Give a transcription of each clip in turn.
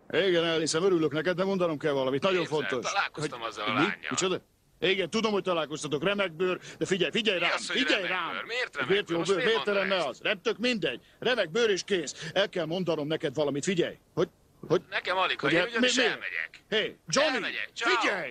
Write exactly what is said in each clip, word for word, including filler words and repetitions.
Igen, elhiszem, örülök neked, de mondanom kell valamit. Nagyon Képzel, fontos. találkoztam hogy... azzal a Mi? lánnyal. Micsoda? Igen, tudom, hogy találkoztatok, remek bőr, de figyelj, figyelj rám, az, hogy figyelj remek rám! bőr? Miért remek Miért bőr? jó Most bőr? miért Miért te mondod lenne ezt? az? Nem tök mindegy. Remek bőr és kész. El kell mondanom neked valamit, figyelj. Hogy? Hogy? Nekem alig, ha Ugye, én ugyanis mi- mi? elmegyek. Hé, hey, Johnny, Elmegyek, ciao. figyelj!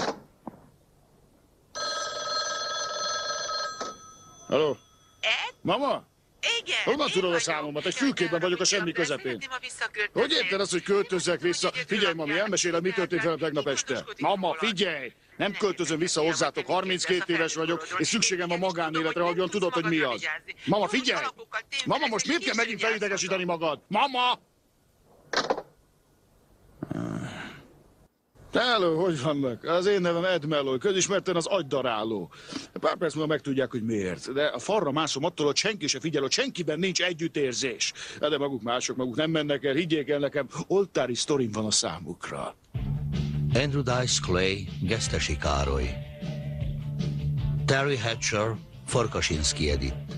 Halló? Ed? Mama? Igen. Honnan én tudod a vagyok. számomat? Egy Jaj, fülkében ne vagyok a haragudj, semmi de közepén. szeretném, ha visszaköltözném. Hogy érted azt, hogy költözzek vissza? Figyelj, mami, elmesélem, mi történt velem tegnap este. Mama, figyelj! Nem költözöm vissza hozzátok, harminckét éves vagyok, és szükségem van magánéletre, ahogyan tudod, hogy mi az. Mama, figyelj! Mama, most miért kell megint felidegesíteni magad? Mama! Hello, hogy vannak? Az én nevem Ed Melloy, közismerten az agydaráló. Pár perc múlva megtudják, hogy miért. De a falra mászom attól, hogy senki se figyel, hogy senkiben nincs együttérzés. De maguk mások, maguk nem mennek el, higgyék el nekem, oltári sztorim van a számukra. Andrew Dice Clay, Gesztesi Károly. Terry Hatcher, Farkasinski Edith.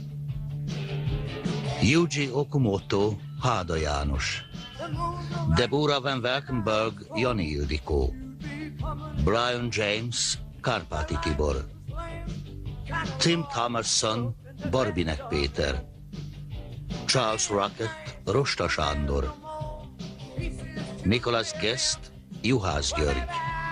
Yuji Okumoto, Háda János. Deborah Van Valkenburg, Jani Ildikó. Brian James, Kárpáti Tibor. Tim Thomasson, Barbinek Péter. Charles Rocket, Rosta Sándor. Nicholas Guest, Juhász György.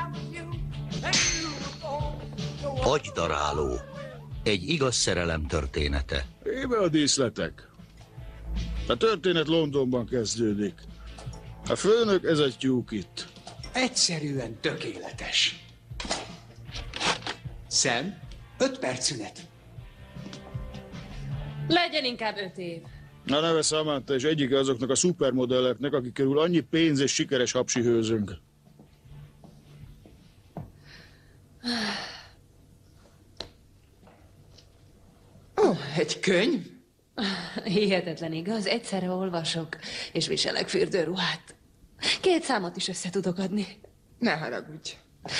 Agydaráló, egy igaz szerelem története. Éve a díszletek. A történet Londonban kezdődik. A főnök, ez egy tyúk itt. Egyszerűen tökéletes. Sam, öt perc szünet. Legyen inkább öt év. Na neve Samantha, és egyike azoknak a szupermodelleknek, akik körül annyi pénz és sikeres hapsi hőzünk. Ó, egy könyv? Hihetetlen igaz, egyszerre olvasok, és viselek fürdőruhát. Két számot is össze tudok adni. Ne haragudj.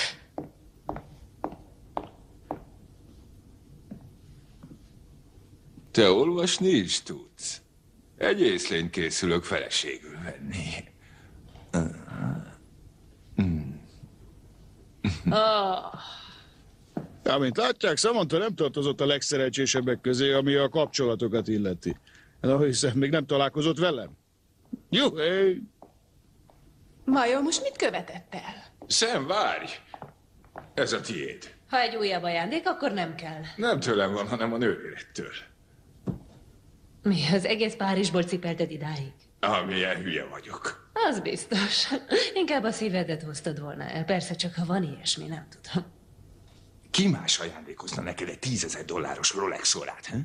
Te olvasni is tudsz? Egy észlényt készülök feleségül venni. Oh. Amint látják, Samantha nem tartozott a legszerencsésebbek közé, ami a kapcsolatokat illeti. Na, hiszen még nem találkozott velem. Jó, hé! Vajon most mit követett el? Sam, várj! Ez a tiéd. Ha egy újabb ajándék, akkor nem kell. Nem tőlem van, hanem a nővérettől. Mi, az egész Párizsból cipelted idáig? Amilyen hülye vagyok. Az biztos. Inkább a szívedet hoztad volna el. Persze, csak ha van ilyesmi, nem tudom. Ki más ajándékozna neked egy tízezer dolláros Rolex órát, he?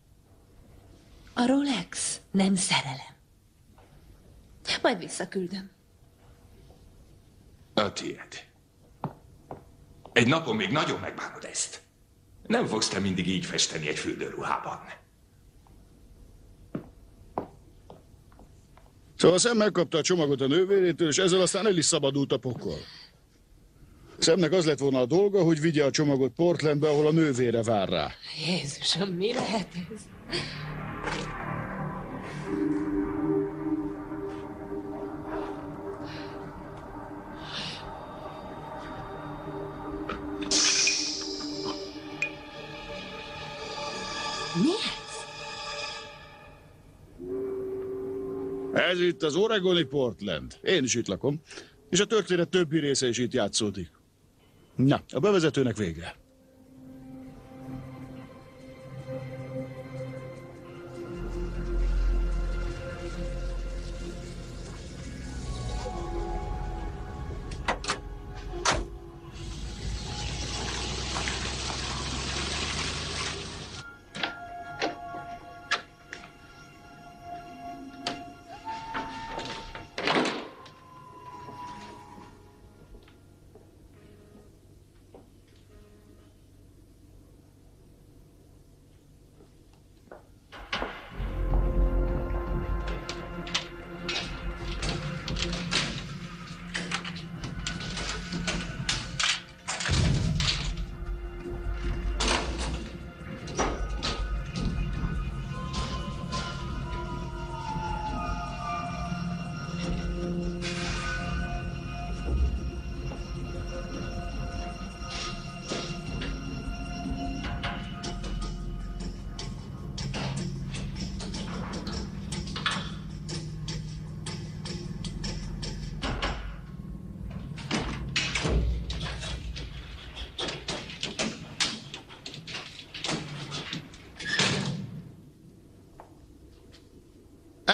A Rolex nem szerelem. Majd visszaküldöm. A tiéd. Egy napon még nagyon megbánod ezt. Nem fogsz te mindig így festeni egy fürdőruhában. Szóval Sam megkapta a csomagot a nővérétől, és ezzel aztán el is szabadult a pokol. Samnek az lett volna a dolga, hogy vigye a csomagot Portlandbe, ahol a nővére vár rá. Jézusom, mi lehet ez? Mi ez? Ez itt az oregoni Portland. Én is itt lakom. És a történet többi része is itt játszódik. Na, a bevezetőnek vége.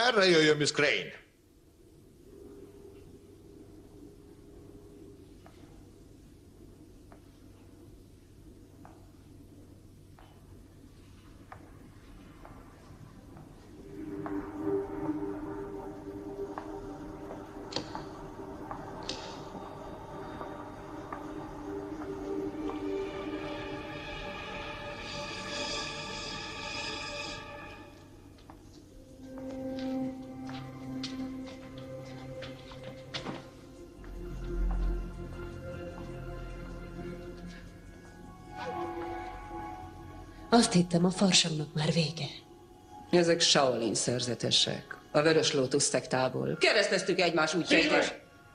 Merre jöjjön, Miss Crane? Azt hittem, a farsangnak már vége. Ezek Shaolin szerzetesek. A Vörös Lótusz szektából. Kereszteztük egymás útjait, és...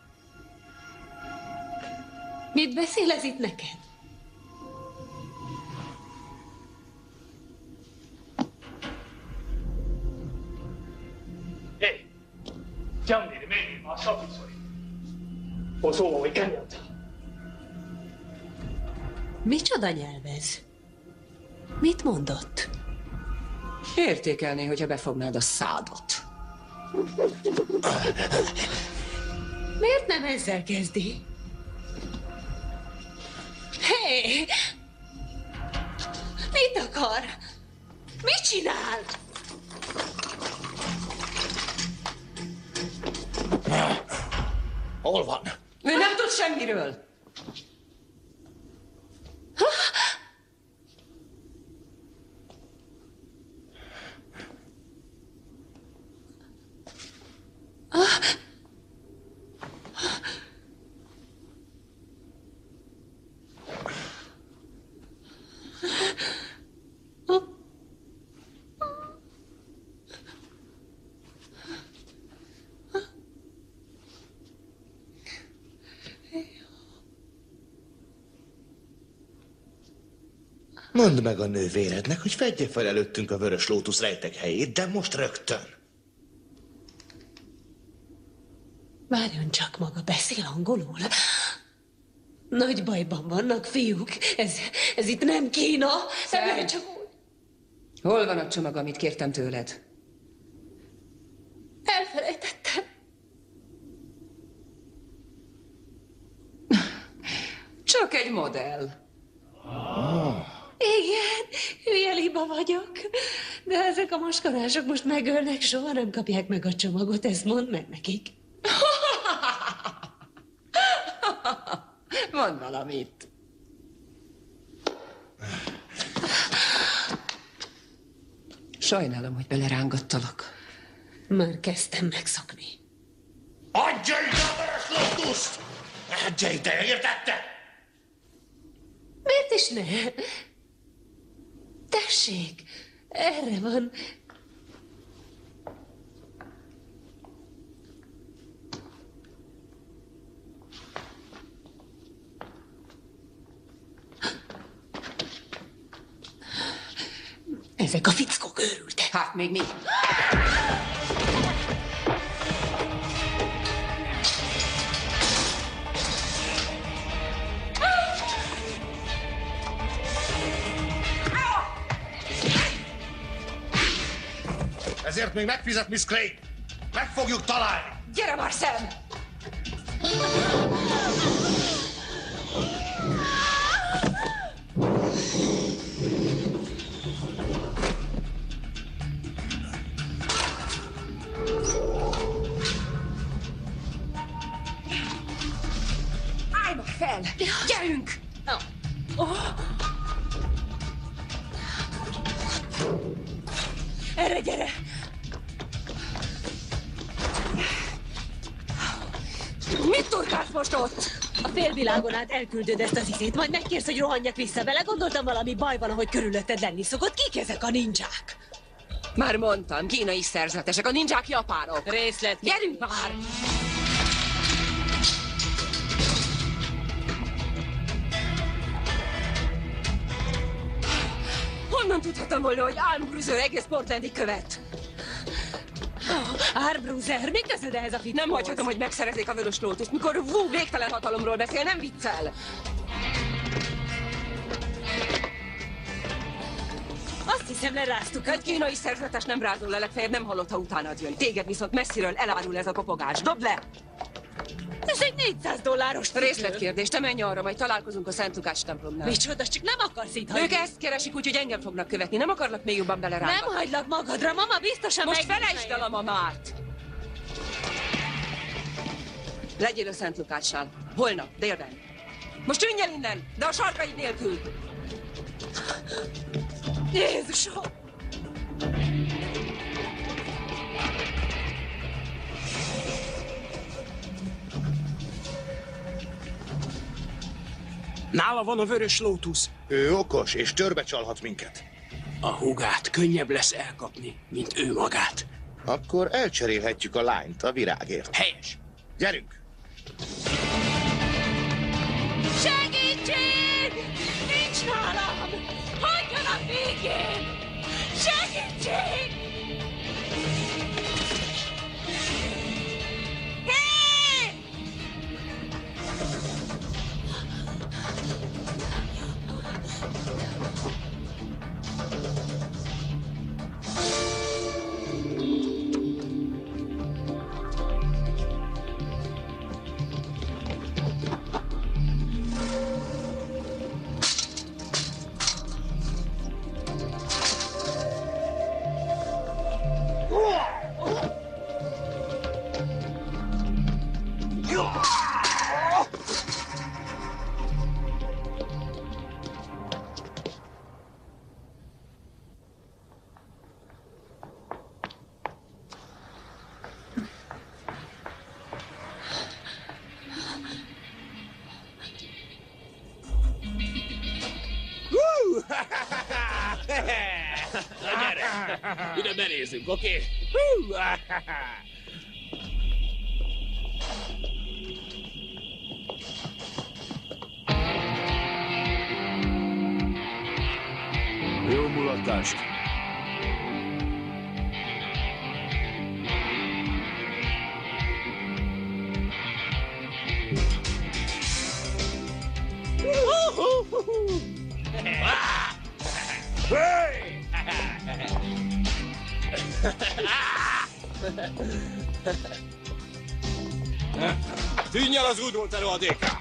Mit beszél ez itt neked? Hey, 将你的妹妹马上闭嘴！我说我会干掉她。 Micsoda nyelvez? Mit mondott? Értékelné, hogyha befognád a szádot. Miért nem ezzel kezdi? Hé! Hey! Mit akar? Mit csinál? Hol van? Ő nem tud semmiről. Mondd meg a nővérednek, hogy fedje fel előttünk a Vörös Lótusz rejtek helyét, de most rögtön. Várjon csak, maga beszél angolul? Nagy bajban vannak, fiúk. Ez, ez itt nem Kína. Nem csak úgy. Hol van a csomag, amit kértem tőled? Elfelejtettem. Csak egy modell. Oh. Igen, hülye liba vagyok. De ezek a maskarások most megölnek, soha nem kapják meg a csomagot, ezt mondd meg nekik. Mondd valamit. Sajnálom, hogy belerángattalak. Már kezdtem megszokni. Adja ide a Vörös Lótuszt! Adja ide, értette? Miért is ne? Tessék, erre van. Ezek a fickók őrültek. Hát még mi? Ezért még megfizet, Miss Crane. Meg fogjuk találni. Gyere már, Sam! Állj már fel! Gyerünk! Erre gyere! Mit turkálsz most ott? A félvilágon át elküldöd ezt az izét, majd megkérsz, hogy rohanjak vissza vele. Gondoltam, valami baj van, ahogy körülötted lenni szokott. Kik ezek a ninják? Már mondtam, kínai szerzetesek, a ninják japánok. Részlet. Gyerünk már! Honnan tudhattam volna, hogy Armbruster egész Portlandig követ? Oh, Armbruster, mi közöd ehhez a fickóhoz? Nem hagyhatom, hogy megszerezzék a Vörös Lótuszt, mikor Wu végtelen hatalomról beszél, nem viccel. Azt hiszem, leráztuk. Egy kínai szerzetes nem rázol le, legfeljebb nem hallott, ha utánad jön. Téged viszont messziről elárul ez a kopogás. Dobd le! Ez egy négyszáz dolláros cipő. Részletkérdés, te menj arra, majd találkozunk a Szent Lukács templomnál. Micsoda, csak nem akarsz itt hagyni. Ők ezt keresik, úgyhogy engem fognak követni. Nem akarnak még jobban belerángatni. Nem hagylak magadra, mama biztosan Most meg... felejtsd el a mamát! Legyél a Szent Lukácsnál. Holnap, délben. Most tűnj el innen, de a sarkaid nélkül. Jézusom! Nála van a vörös lótusz. Ő okos, és törbe csalhat minket. A húgát könnyebb lesz elkapni, mint ő magát. Akkor elcserélhetjük a lányt a virágért. Helyes. Gyerünk! Segítség! Nincs nálam! Hagyjanak végén! Segítség! Hé! Ide benézünk, oké? Jó mulatást. Tűnj el az útból, te rohadék!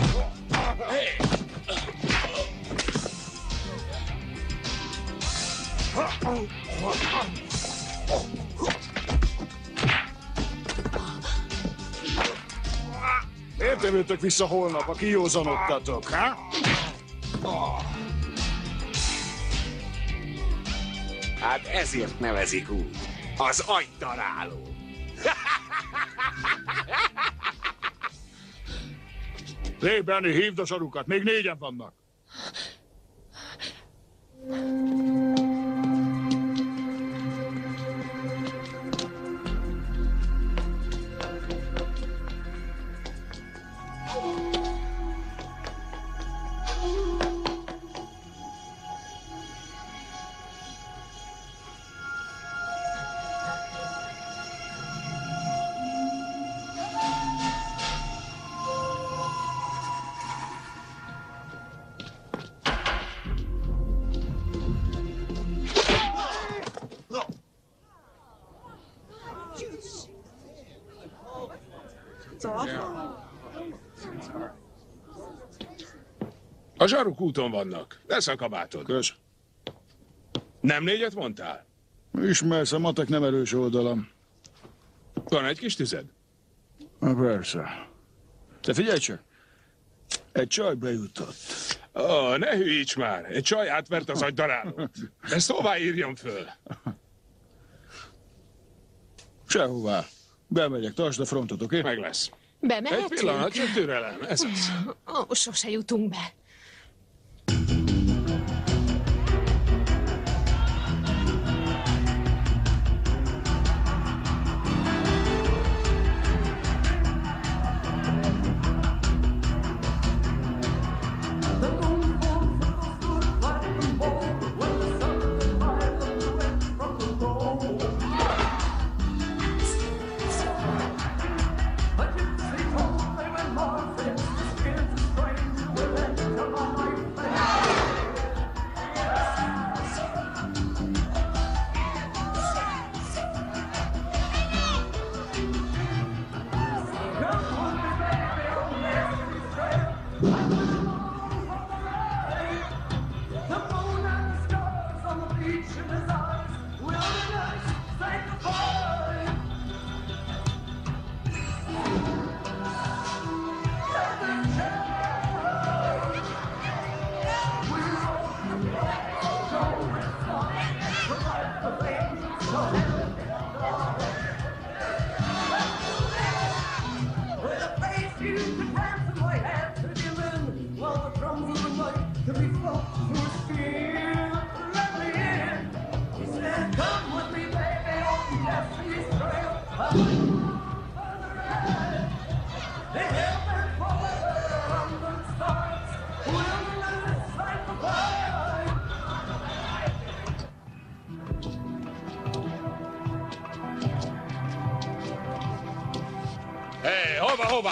Miért nem jöttök vissza holnap, ha kijózanodtatok, ha? Hát ezért nevezik úgy. Az agydaráló. Lé, Benni, hívd a sarukat, még négyen vannak. A zsaruk úton vannak. Lesz a kabátod. Kösz. Nem négyet mondtál? Ismersz, a matek nem erős oldalam. Van egy kis tüzed? Na persze. Te figyelj csak. Egy csaj bejutott. Ó, oh, ne hülyíts már. Egy csaj átvert az agydarálót. Ezt hová írjam föl? Sehová. Bemegyek, tartsd a frontot, oké? Okay? Meg lesz. Bemehetünk? Egy pillanat, csak türelem. Ez az. Ó, sose jutunk be. But you see, only when more friends, skin is strange, will end Hé, hova, hova?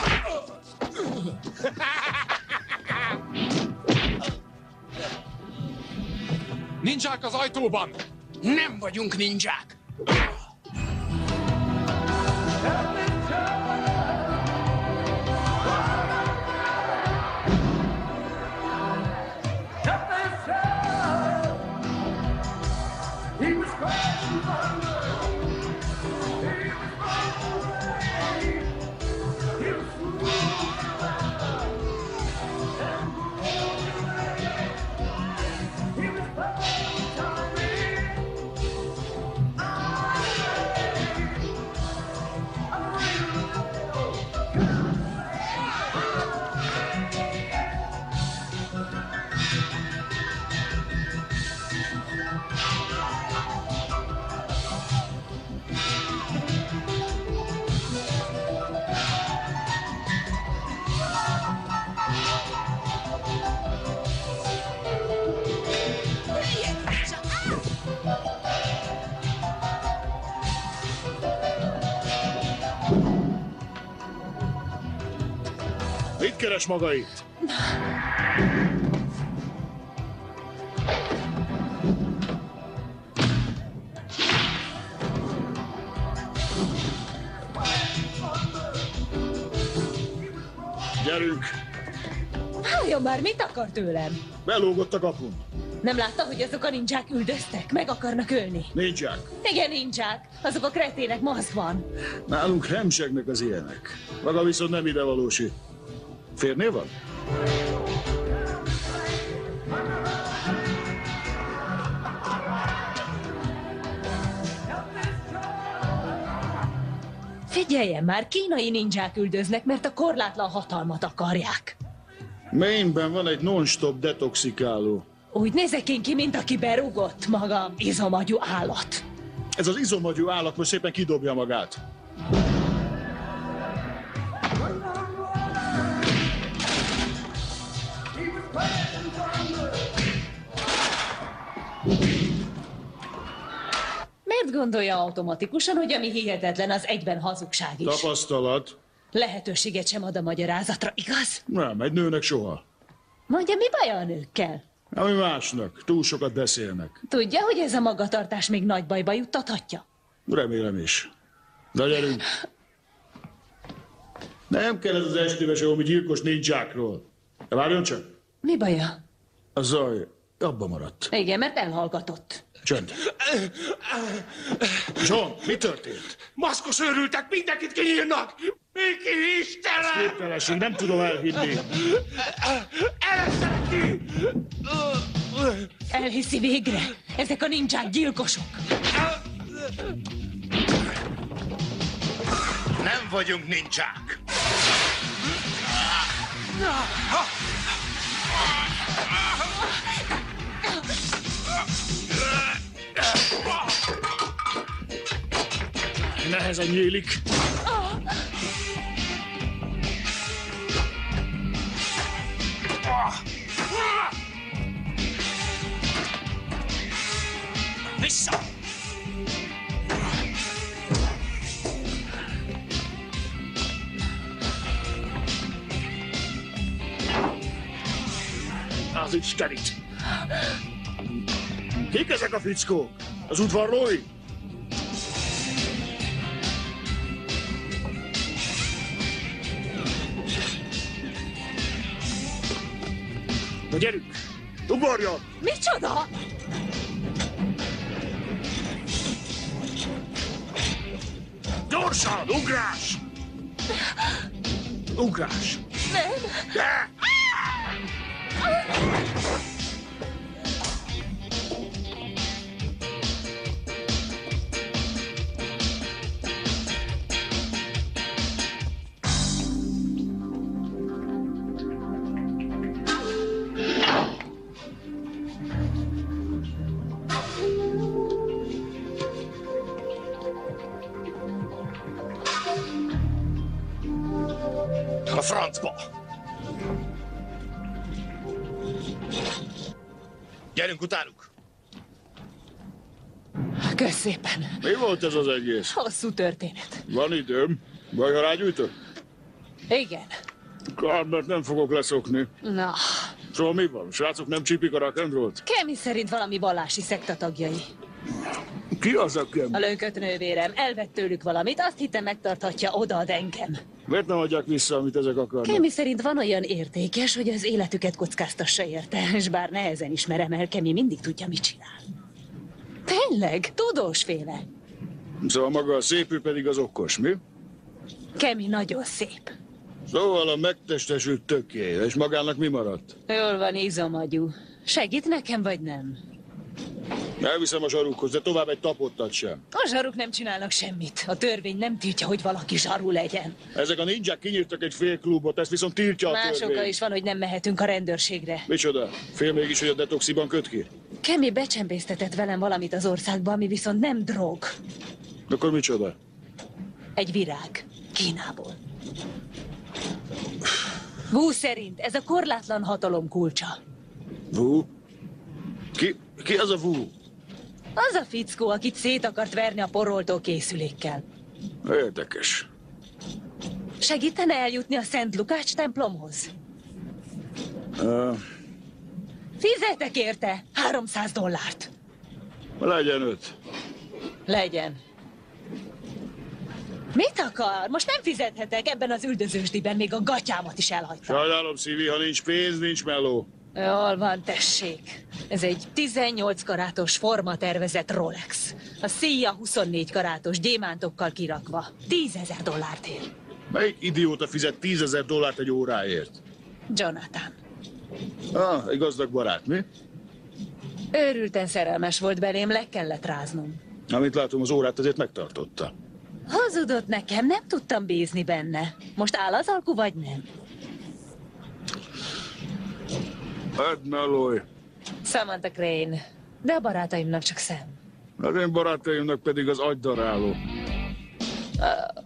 Nincsák az ajtóban! Nem vagyunk ninják! Mit keres maga itt? Gyerünk! Álljon már, mit akar tőlem? Belógott a kapun. Nem látta, hogy azok a ninják üldöztek? Meg akarnak ölni? Nincsák. Igen, ninják. Azok a kretének maszkban. Nálunk remsegnek az ilyenek. Maga viszont nem ide valósi. Férnél van? Figyeljen már, kínai ninják üldöznek, mert a korlátlan hatalmat akarják. Maineben van egy non-stop detoxikáló. Úgy nézek én ki, mint aki berúgott maga izomagyú állat. Ez az izomagyú állat most szépen kidobja magát. Miért gondolja automatikusan, hogy ami hihetetlen, az egyben hazugság is? Tapasztalat. Lehetőséget sem ad a magyarázatra, igaz? Nem, egy nőnek soha. Mondja, mi baja a nőkkel? Ami másnak. Túl sokat beszélnek. Tudja, hogy ez a magatartás még nagy bajba juttathatja? Remélem is. De gyerünk. Nem kell ez az estéves valami gyilkos ninjákról. Várjon csak. Mi baja? A zaj abba maradt. Igen, mert elhallgatott. Csönd. John, mi történt? Maszkos őrültek, mindenkit kinyírnak! Miki, Istenem! Képtelenség, nem tudom elhinni. Eleszenek ki! Elhiszi végre. Ezek a ninják gyilkosok. Nem vagyunk nincsák! Nehezen nyílik. Vissza! Az Istenit! Kik ezek a fickók? Az udvarlói? Na gyerünk! Ugorjon! Micsoda? Gyorsan! Ugrás! Ugrás! Nem! De! A francba! Gyerünk utánuk! Kösz szépen. Mi volt ez az egész? Hosszú történet. Van időm? Vagy ha rágyújtok? Igen. Kár, mert nem fogok leszokni. Na, Szóval mi van? Srácok nem csípik a rock and rollt? Kemi szerint valami vallási szekta tagjai. Ki az, akem? A lökött nővérem elvett tőlük valamit, azt hittem megtarthatja, odaad engem. Miért nem adják vissza, amit ezek akarnak? Kemi szerint van olyan értékes, hogy az életüket kockáztassa érte, és bár nehezen ismerem el, Kemi mindig tudja, mit csinál. Tényleg? Tudósféle. Szóval maga a szép, ő pedig az okos, mi? Kemi nagyon szép. Szóval a megtestesült tökély, és magának mi maradt? Jól van, izomagyú. Segít nekem, vagy nem? Elviszem a zsarukhoz, de tovább egy tapottat sem. A zsaruk nem csinálnak semmit. A törvény nem tiltja, hogy valaki zsaru legyen. Ezek a ninják kinyírtak egy fél klubot, ezt viszont tiltja a Más törvény. oka is van, hogy nem mehetünk a rendőrségre. Micsoda? Fél mégis, hogy a detoxiban köt ki? Kemi becsempésztetett velem valamit az országba, ami viszont nem drog. Akkor micsoda? Egy virág. Kínából. Wu szerint ez a korlátlan hatalom kulcsa. Wu? Ki, ki az a Wu? Az a fickó, akit szét akart verni a poroltó készülékkel. Érdekes. Segítene eljutni a Szent Lukács templomhoz? Uh, Fizetek érte háromszáz dollárt. legyen öt. Legyen. Mit akar? Most nem fizethetek, ebben az üldözősdiben még a gatyámat is elhagytam. Sajnálom, Szívi, ha nincs pénz, nincs meló. Jól van, tessék. Ez egy tizennyolc karátos formatervezett Rolex. A szíja huszonnégy karátos gyémántokkal kirakva. tízezer dollárt ér. Melyik idióta fizet tízezer dollárt egy óráért? Jonathan. Ah, egy gazdag barát, mi? Őrülten szerelmes volt belém, le kellett ráznom. Amit látom, az órát azért megtartotta. Hazudott nekem, nem tudtam bízni benne. Most áll az alku, vagy nem? Hát, melój. Samantha Crane. De a barátaimnak csak szem. Az én barátaimnak pedig az agydaráló. Uh,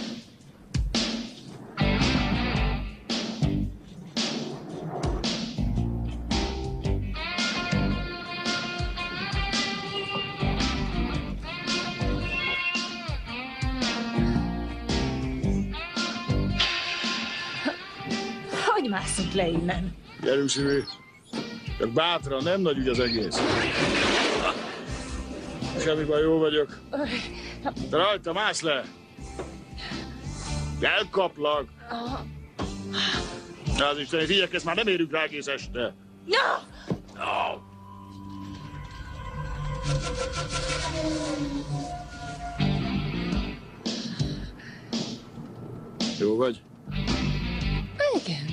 Hogy másszunk le innen? Gyerünk, Szívi. Csak bátran, nem nagy ügy az egész. Semmi baj, jó vagyok. De rajta, mász le! Elkaplak! Az Isten, figyelj, ezt már nem érünk rá egész este. No! Oh. Jó vagy? Igen.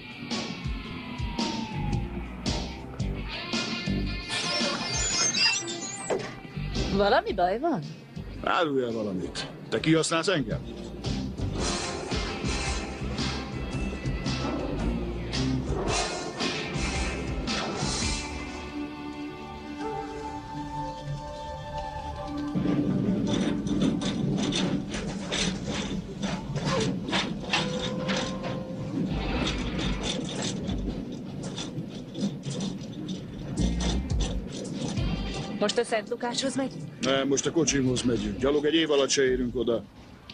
Valami baj van? Árulj el valamit. Te kihasználsz engem? Most a Szent Lukácshoz megyünk? Nem, most a kocsimhoz megyünk. Gyalog egy év alatt se érünk oda.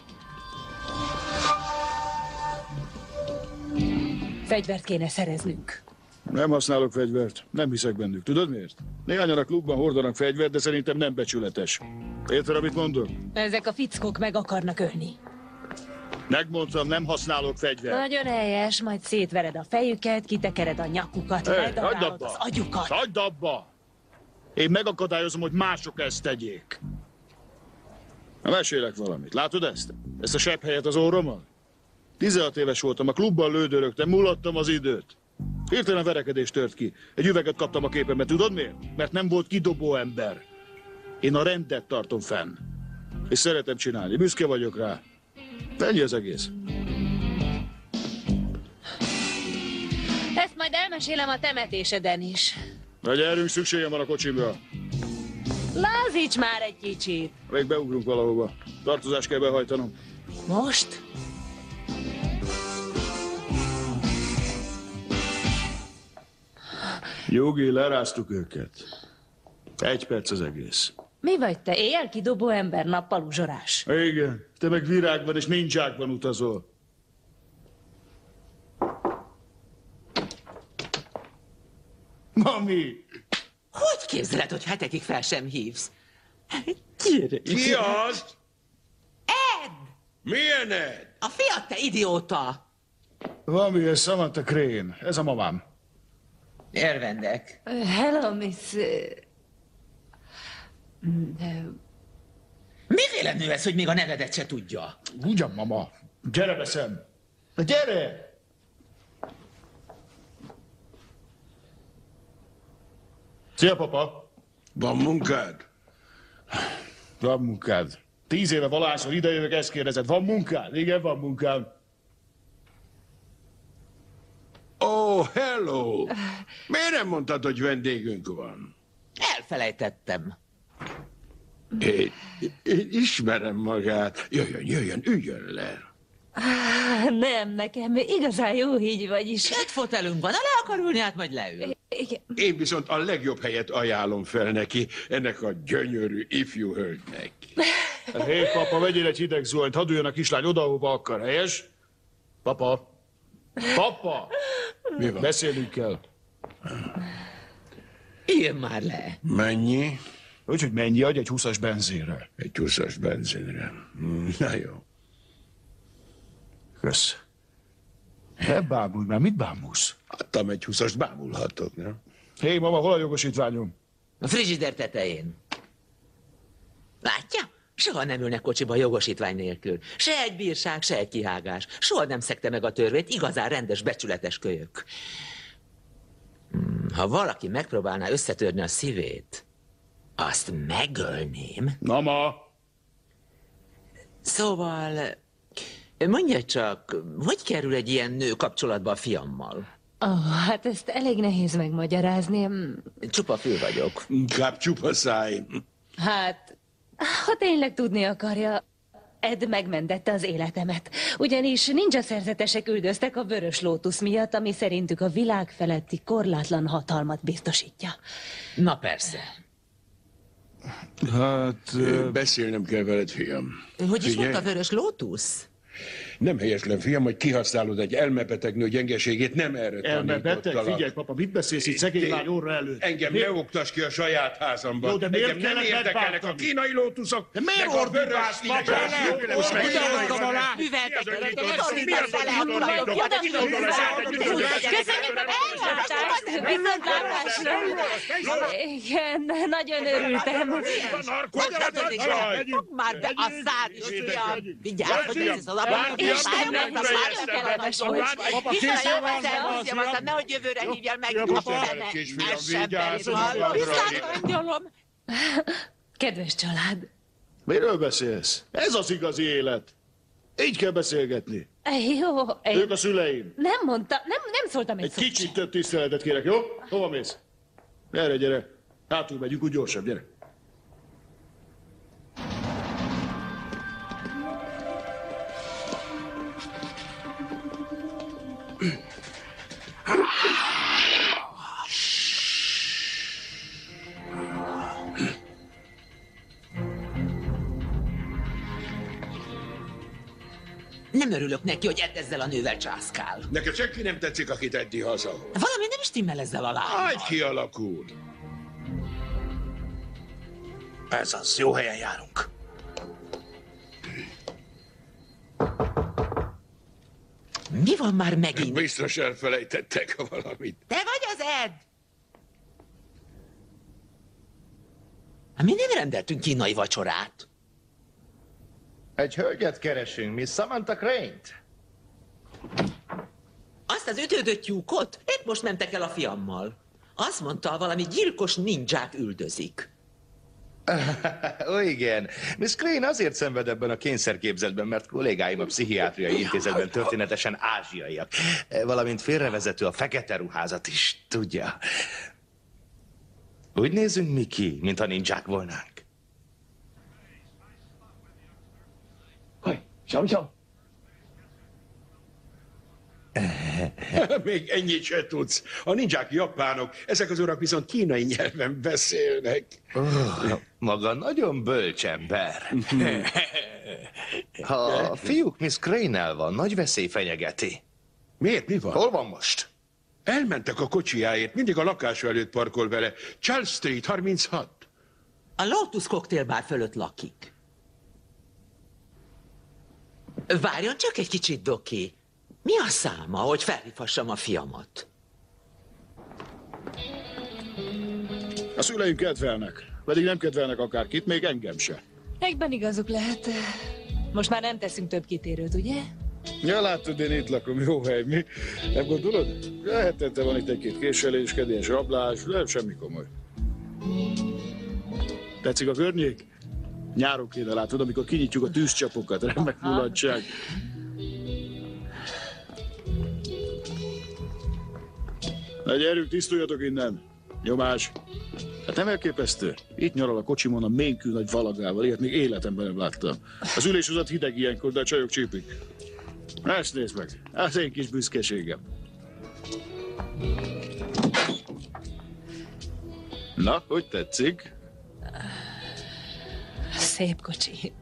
Fegyvert kéne szereznünk. Nem használok fegyvert. Nem hiszek bennük. Tudod miért? Néhányan a klubban hordanak fegyvert, de szerintem nem becsületes. Érted, amit mondok? Ezek a fickók meg akarnak ölni. Megmondtam, nem használok fegyvert. Nagyon helyes, majd szétvered a fejüket, kitekered a nyakukat, Hey, ledarálod hagyd abba! az agyukat. Hagyd abba! Én megakadályozom, hogy mások ezt tegyék. Na, mesélek valamit. Látod ezt? Ezt a sebb helyet az orrommal? tizenhat éves voltam, a klubban lődörögtem, mulattam az időt. Hirtelen verekedés tört ki. Egy üveget kaptam a képembe, tudod miért? Mert nem volt kidobó ember. Én a rendet tartom fenn. És szeretem csinálni, büszke vagyok rá. Ennyi az egész. Ezt majd elmesélem a temetéseden is. Na gyerünk, szükségem van a kocsimra. Lázíts már egy kicsit. Még beugrunk valahova. Tartozást kell behajtanom. Most? Jogi, leráztuk őket. Egy perc az egész. Mi vagy te? Éjjel kidobó ember, nappal uzsorás. Igen, te meg virágban és ninjákban utazol. Mami! Hogy képzeled, hogy hetekig fel sem hívsz? Gyere, Ki az? Ed! Milyen Ed? A fiat, te idióta! Mami, ez Samantha Crane. Ez a mamám. Örvendek. Uh, hello, miss... Uh, uh, Miféle nő ez, hogy még a nevedet se tudja? Ugyan, mama. Gyere beszem. Na gyere! Szia, papa. Van munkád? Van munkád. Tíz éve valahányszor idejövök, ezt kérdezed. Van munkád? Igen, van munkám. Oh, hello! Miért nem mondtad, hogy vendégünk van? Elfelejtettem. Én, én ismerem magát. Jöjjön, jöjjön, üljön le. nem, nekem igazán jó így vagy is. Egy fotelünk van, ha le akar ülni, hát majd leül. Igen. Én viszont a legjobb helyet ajánlom fel neki, ennek a gyönyörű ifjú hölgynek. Hé, papa, vegyél egy hideg zuhanyt, hadd üljön a kislány oda, ahova akar. Helyes? Papa. Papa! Mi van? Beszélünk kell. Írj már le. Mennyi? Úgyhogy mennyi, adj egy húszas benzinre. Egy húszas benzinre. Na jó. Kösz. Ne bámulj már, mit bámulsz? Adtam egy húszast, bámulhatok, nem? Hé, mama, hol a jogosítványom? A frigider tetején. Látja? Soha nem ülnek kocsiba jogosítvány nélkül. Se egy bírság, se egy kihágás. Soha nem szegte meg a törvényt, igazán rendes, becsületes kölyök. Hmm, ha valaki megpróbálná összetörni a szívét, azt megölném. Na ma! Szóval, mondja csak, hogy kerül egy ilyen nő kapcsolatba a fiammal? Oh, hát ezt elég nehéz megmagyarázni. Csupa fül vagyok. Inkább csupa száj. Hát, ha tényleg tudni akarja, Ed megmentette az életemet. Ugyanis ninja szerzetesek üldöztek a Vörös Lótusz miatt, ami szerintük a világ feletti korlátlan hatalmat biztosítja. Na persze. Hát... Ö... Beszélnem kell veled, fiam. Hogy is Figyelj. mondta Vörös Lótusz? Nem helyeslen, fiam, hogy kihasználod egy elmebeteg nő gyengeségét, nem erre Elmebeteg? tanítottalak. Figyelj, papa, mit beszélsz itt szegény lány orra előtt? Engem Miért? ne oktass ki a saját házamban. Jó, de miért Engem nem kellett érdekelnek megbántani? a kínai lótuszok, De miért meg a ordibálsz, vörös papa? színes lótusz, meg Ide a hoztam alá! Műveltek, Mi az, hogy gyerekek, mit mit szólsz? bele, Mi az, hogy uram, mit oda szólsz? figyelj, Köszönjük a meglátást! Viszontlátásra! Igen, nagyon örültem. Fog már be a szád is, fiam! Vigyázz, hogy ez az abban, És nem lesz, nagyon kellemes volt. Aztán nehogy jövőre hívjál meg, a fene, ez sem belül hallom. Viszlát, angyalom! Kedves család, Miről beszélsz? Ez az igazi élet. Így kell beszélgetni. jó, Ők a szüleim. nem mondtam, nem, nem szóltam egy Egy szót. kicsit több tiszteletet kérek, jó? Hova mész? Gyere, gyere. Hátul megyünk, úgy gyorsabb, gyere. Nem örülök neki, hogy Ed ezzel a nővel császkál. Neked senki nem tetszik, akit Eddi hazahoz. Valami nem stimmel ezzel a lánymal. Hagyj kialakul. Ez az, jó helyen járunk. Mi van már megint? Biztos elfelejtettek valamit. Te vagy az Ed? Mi nem rendeltünk kínai vacsorát? Egy hölgyet keresünk, Miss Samantha Crane-t. Azt az ütődött tyúkot? Épp most mentek el a fiammal. Azt mondta, valami gyilkos nindzsák üldözik. Ó, igen. Miss Crane azért szenved ebben a kényszerképzetben, mert kollégáim a pszichiátriai intézetben történetesen ázsiaiak. Valamint félrevezető a fekete ruházat is, tudja. Úgy nézünk mi ki, mintha nindzsák volnánk. Még ennyit se tudsz. A nindzsák japánok, ezek az urak viszont kínai nyelven beszélnek. Oh, maga nagyon bölcs ember. Ha a fiúk Miss Crane-nel van, nagy veszély fenyegeti. Miért? Mi van? Hol van most? Elmentek a kocsijáért, mindig a lakása előtt parkol vele. Charles Street, harminchat. A Lotus koktélbár fölött lakik. Várjon csak egy kicsit, Doki. Mi a száma, hogy felhívhassam a fiamat? A szüleim kedvelnek, pedig nem kedvelnek akárkit, még engem se. Egyben igazuk lehet. Most már nem teszünk több kitérőt, ugye? Ja, látod, én itt lakom, jó hely, mi? Nem gondolod? Hetente van itt egy-két késeléskedés, rablás, de semmi komoly. Tetszik a környék? Nyáron kéne, látod, amikor kinyitjuk a tűzcsapokat, remek mulatság. Na gyerünk, tisztuljatok innen! Nyomás! Hát nem elképesztő? Itt nyaral a kocsimon a ménkű nagy valagával, ilyet még életemben nem láttam. Az üléshozat hideg ilyenkor, de a csajok csípik. Ezt nézd meg, az én kis büszkeségem. Na, hogy tetszik? Szép kocsi.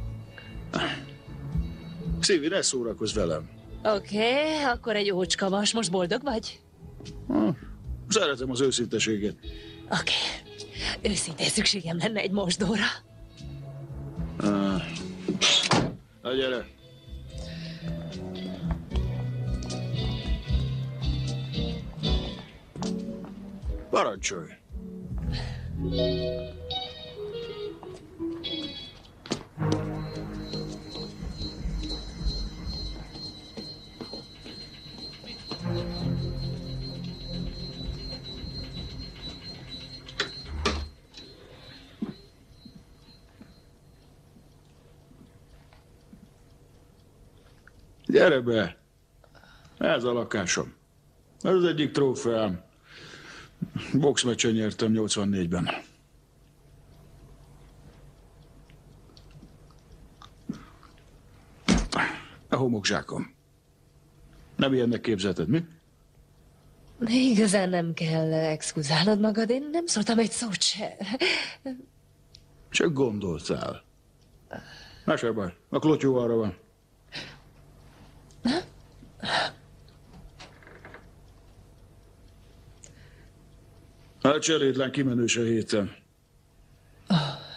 Szívi, ne szórakozz velem. Oké, okay, akkor egy ócska vas. Most boldog vagy? Hm, szeretem az őszinteséget. Oké. Okay. Őszintén szükségem lenne egy mosdóra. Ah. Na gyere. Parancsolj. Gyere be! Ez a lakásom. Ez az egyik trófeám. Boxmeccsen nyertem nyolcvannégyben. A homokzsákom. Nem ilyennek képzelted, mi? Igazán nem kell exkuzálnod magad, én nem szóltam egy szót se. Csak gondoltál. Na se baj, a klotyó arra van. Hát cserétlen kimenős a héten. Oh.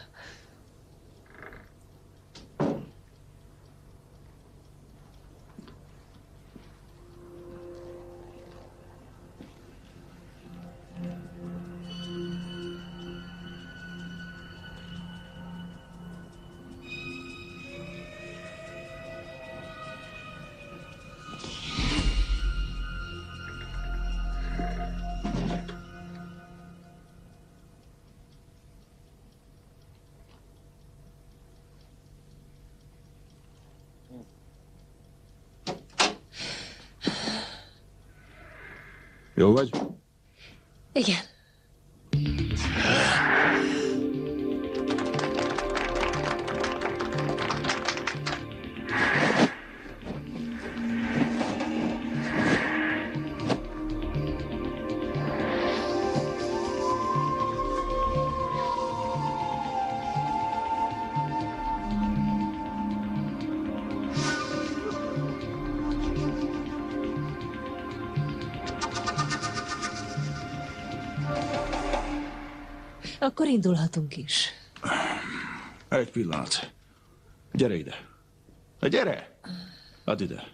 Jó vagy? Igen. Akkor indulhatunk is. Egy pillanat. Gyere ide. Na gyere! Add ide.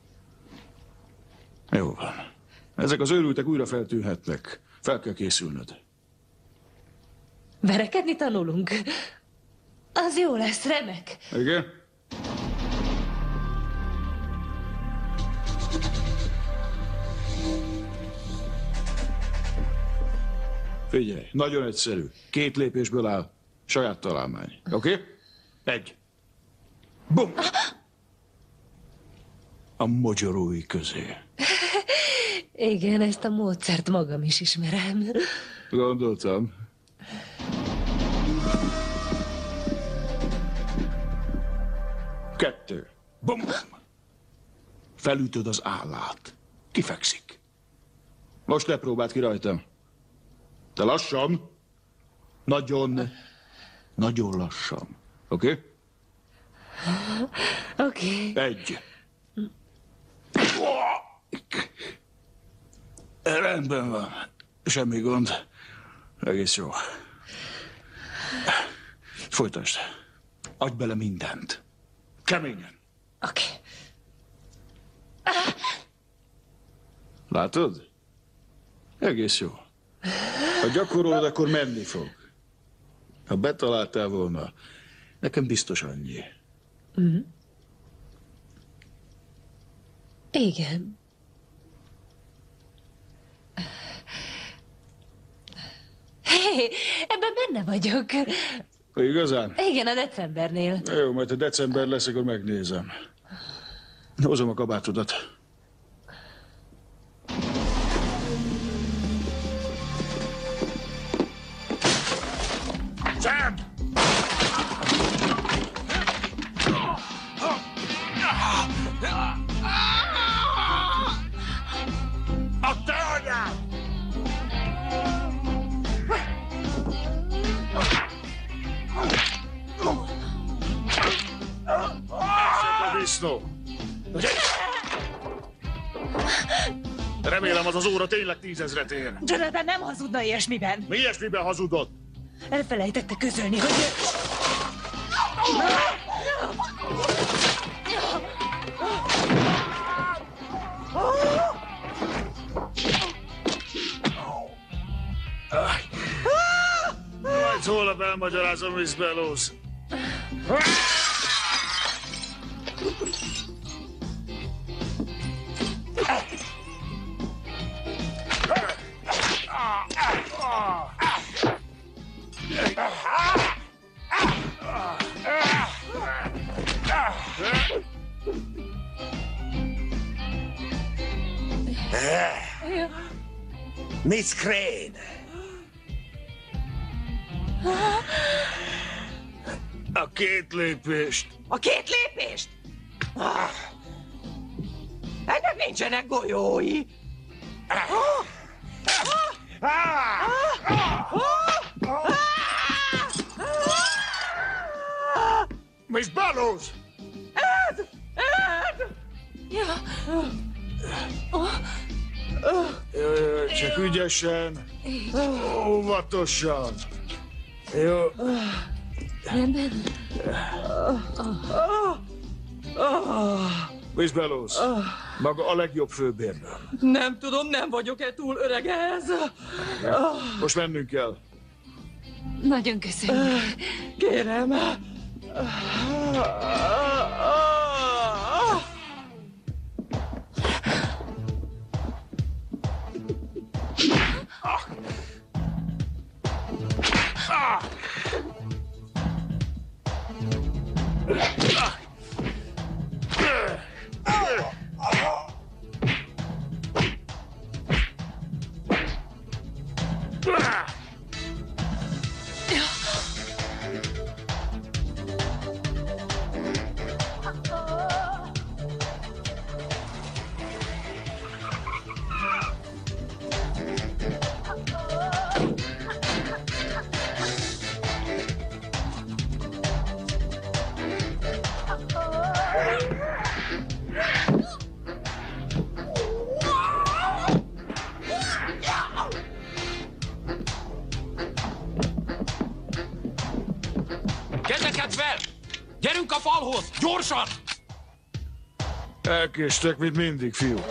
Jó van. Ezek az őrültek újra feltűnhetnek. Fel kell készülnöd. Verekedni tanulunk. Az jó lesz, remek. Igen? Figyelj, nagyon egyszerű. Két lépésből áll. Saját találmány. Oké? Okay? Egy. Bum! A mogyorói közé. Igen, ezt a módszert magam is ismerem. Gondoltam. Kettő. Bum! Felütöd az állát. Kifekszik. Most lepróbáld ki rajtam. De lassan. Nagyon, nagyon lassan. Oké? Okay? Oké. Okay. Egy. Rendben van. Semmi gond. Egész jó. Folytasd. Adj bele mindent. Keményen. Oké. Okay. Látod? Egész jó. Ha gyakorolod, akkor menni fog. Ha betaláltál volna, nekem biztos annyi. Mm. Igen. Hé, hey, ebben benne vagyok. Igazán? Igen, a decembernél. Jó, majd ha december lesz, akkor megnézem. Hozom a kabátodat. Sam! A te anyád! Szép a disznó! Remélem az az óra tényleg tízezret ér. Jonathan nem hazudna ilyesmiben. Mi ilyesmiben hazudott? Elfelejtette közölni, hogy... Majd holnap elmagyarázom, Miss Bellows. Miss Crane! A két lépést. A két lépést? Ah. Ennek nincsenek golyói. Ah. Ah. Ah. Miss Bellows! Ed! Ed! Ja. Jaj, jaj, csak ügyesen, óvatosan. Jó. Rendben. Miss Bellows, maga a legjobb főbérből. Nem tudom, nem vagyok-e túl öreg ehhez. Most mennünk kell. Nagyon köszönjük. Kérem. Kezeket fel! Gyerünk a falhoz! Gyorsan! Elkéstek, mint mindig, fiúk.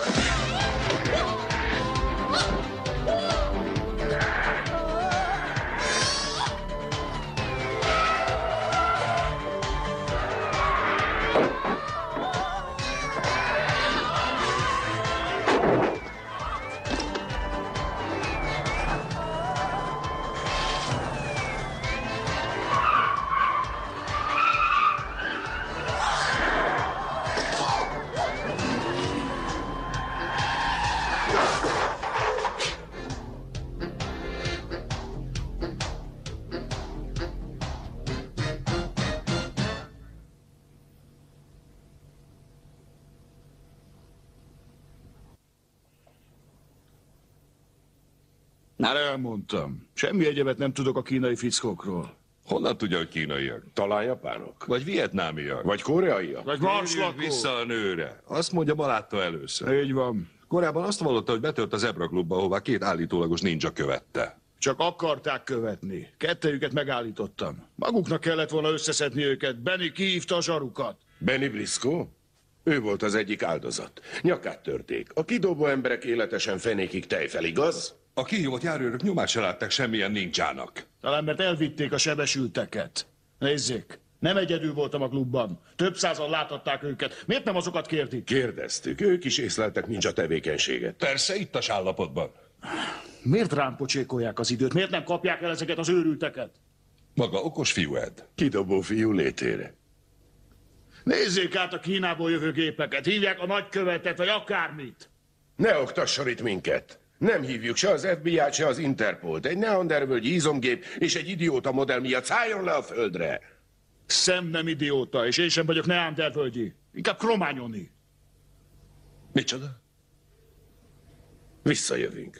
Már elmondtam. Semmi egyebet nem tudok a kínai fickókról. Honnan tudja, hogy kínaiak? Talán japánok? Vagy vietnámiak? Vagy koreaiak? Vagy marslakók? Térjünk vissza a nőre. Azt mondja, ma látta először. Így van. Korábban azt vallotta, hogy betört az Zebra klubba, ahová két állítólagos ninja követte. Csak akarták követni. Kettejüket megállítottam. Maguknak kellett volna összeszedni őket. Benny kihívta a zsarukat. Benny Briscoe? Ő volt az egyik áldozat. Nyakát törték. A kidobó emberek életesen fenékig tejfel, igaz? A kihívott járőrök nyomát se látták semmilyen nincsának. Talán mert elvitték a sebesülteket. Nézzék, nem egyedül voltam a klubban. Több százan láthatták őket. Miért nem azokat kérdik? Kérdeztük. Ők is észleltek nincs a tevékenységet. Persze, ittas állapotban. Miért rám pocsékolják az időt? Miért nem kapják el ezeket az őrülteket? Maga okos fiú, Ed. Kidobó fiú létére. Nézzék át a Kínából jövő gépeket. Hívják a nagykövetet, vagy akármit. Ne oktasson itt minket. Nem hívjuk se az ef bé í-t, se az Interpolt. Egy neandervölgyi izomgép és egy idióta modell miatt szálljon le a földre. Szem nem idióta, és én sem vagyok neandervölgyi. Inkább krományoni. Micsoda? Visszajövünk.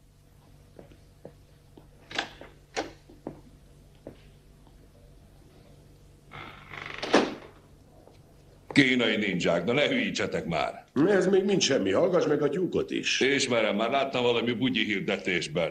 Kínai ninják, na ne hülyítsetek már. Ez még mind semmi, hallgass meg a tyúkot is. Ismerem, már láttam valami bugyi hirdetésben.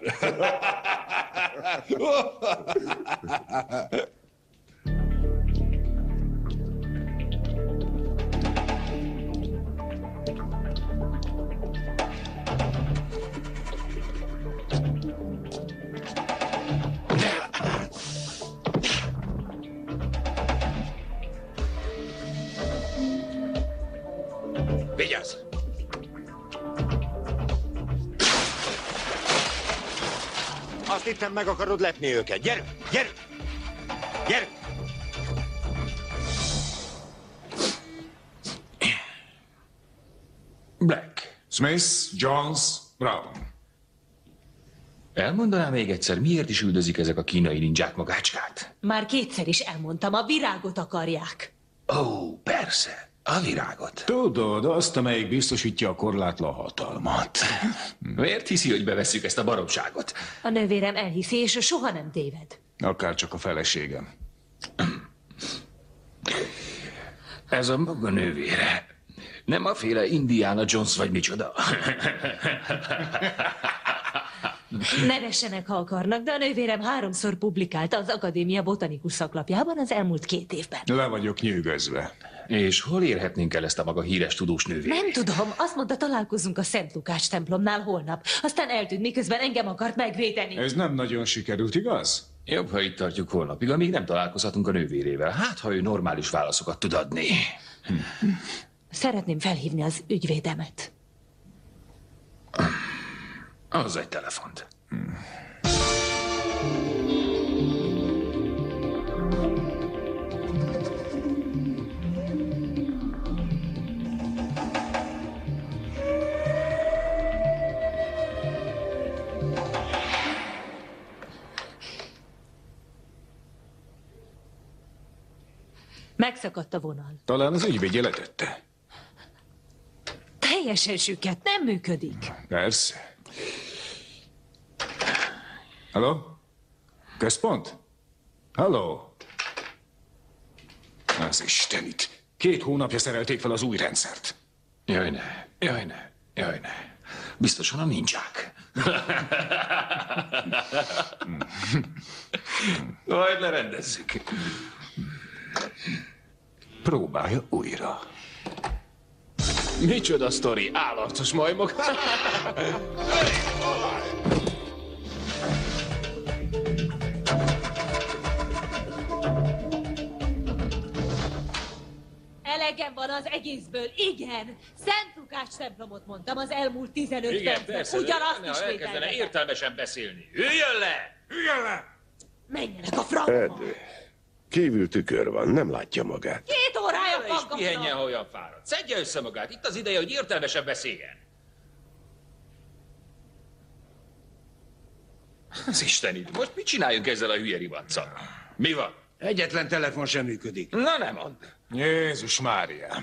Vigyázz! Azt hittem, meg akarod lepni őket. Gyerünk! Gyerünk! Gyerünk! Black, Smith, Jones, Brown. Elmondaná még egyszer, miért is üldözik ezek a kínai ninják magácskát? Már kétszer is elmondtam, a virágot akarják. Ó, oh, persze. A virágot. Tudod, azt, amelyik biztosítja a korlátlan hatalmat. Miért hiszi, hogy bevesszük ezt a baromságot? A nővérem elhiszi, és soha nem téved. Akár csak a feleségem. Ez a maga nővére. Nem a féle Indiana Jones vagy micsoda. Nevessenek, ha akarnak, de a nővérem háromszor publikálta az Akadémia botanikus szaklapjában az elmúlt két évben. Le vagyok nyűgözve. És hol érhetnénk el ezt a maga híres tudós nővérét? Nem tudom, azt mondta, találkozunk a Szent Lukács templomnál holnap. Aztán eltűnt, miközben engem akart megvédeni. Ez nem nagyon sikerült, igaz? Jobb, ha itt tartjuk holnapig, amíg nem találkozhatunk a nővérével. Hát, ha ő normális válaszokat tud adni. Hm. Szeretném felhívni az ügyvédemet. Az egy telefont. Hm. Megszakadt a vonal. Talán az ügyvédje letette. Teljesen süket, nem működik. Persze. Halló? Központ? Halló? Az Istenit. Két hónapja szerelték fel az új rendszert. Jaj ne, jaj ne, jaj ne. Biztosan a nincsák. Majd lerendezzük. Próbálja újra. Micsoda sztori, állarcos majmok. Elegem van az egészből, igen. Szent Lukács templomot mondtam az elmúlt tizenöt Igen, percben. persze. Ugyanazt Ne, ha elkezdene ismételve. értelmesen beszélni. Üljön le! Üljön le! Menjenek a frankba. Ed, kívül tükör van, nem látja magát. Két órája És faggatnak. pihenjen, ha olyan fáradt. Szedje össze magát. Itt az ideje, hogy értelmesen beszéljen. Az Istenit, most mit csináljunk ezzel a hülye ribanccal? Mi van? Egyetlen telefon sem működik. Na nem mondd. Jézus Mária.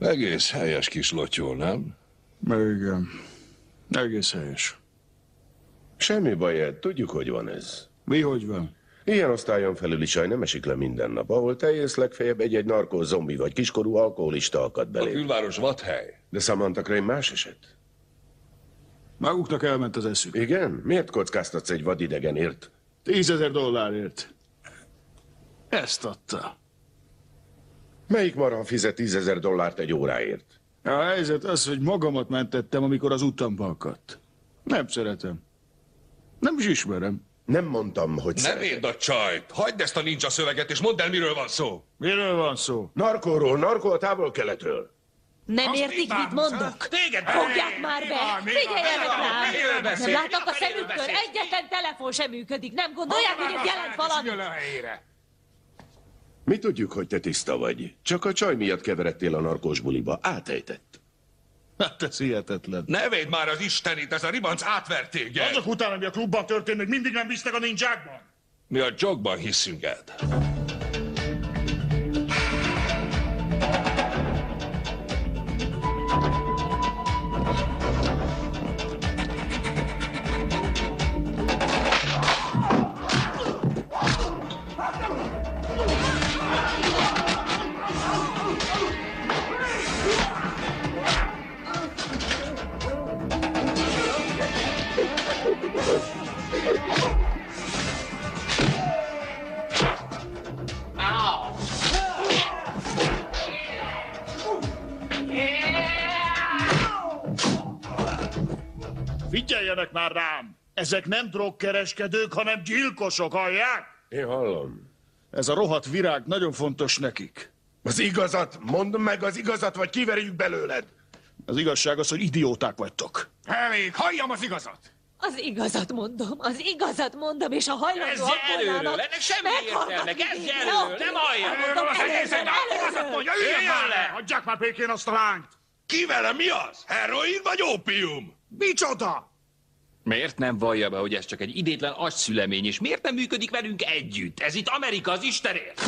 Egész helyes kis lotyol, nem? Igen. Egész helyes. Semmi baj, Ed. Tudjuk, hogy van ez. Mi hogy van? Ilyen osztályon felüli saj nem esik le minden nap, ahol teljes legfeljebb egy-egy narkós zombi vagy kiskorú alkoholista akad belé. A külváros vadhely. De Samantha Crane más eset. Maguknak elment az eszük. Igen? Miért kockáztatsz egy vadidegenért? Tízezer dollárért. Ezt adta. Melyik marha fizet tízezer dollárt egy óráért? A helyzet az, hogy magamat mentettem, amikor az utamba akadt. Nem szeretem. Nem is ismerem. Nem mondtam, hogy Ne védd a csajt! Hagyd ezt a ninja szöveget, és mondd el, miről van szó! Miről van szó? Narkóról, narkó a távol-keletről. Nem értik, mit mondok? Fogják már be! Figyeljenek rám! Nem látnak a szemükön? Egyetlen telefon sem működik. Nem gondolják, hogy ez jelent valamit? Mi tudjuk, hogy te tiszta vagy. Csak a csaj miatt keveredtél a narkós buliba. Átejtett. Hát ez hihetetlen. Ne védd már az Istenit, ez a ribanc átvert téged! Azok után, ami a klubban történt, még mindig nem hisznek a ninjákban? Mi a jogban hiszünk, Ed. Figyeljenek már rám! Ezek nem drogkereskedők, hanem gyilkosok, hallják? Én hallom. Ez a rohadt virág nagyon fontos nekik. Az igazat! Mondd meg az igazat, vagy kiverjük belőled! Az igazság az, hogy idióták vagytok. Elég, halljam az igazat! Az igazat mondom, az igazat mondom, és a hajlandó Kezdj előről, ennek semmi értelme, kezdj előről, nem hallja! Előről az egészen, igazat mondja, üljön le! Hagyják már békén azt a lányt! Ki vele, mi az? Heroin vagy ópium? Micsoda? Miért nem vallja be, hogy ez csak egy idétlen agyszülemény, és miért nem működik velünk együtt? Ez itt Amerika, az Istenért!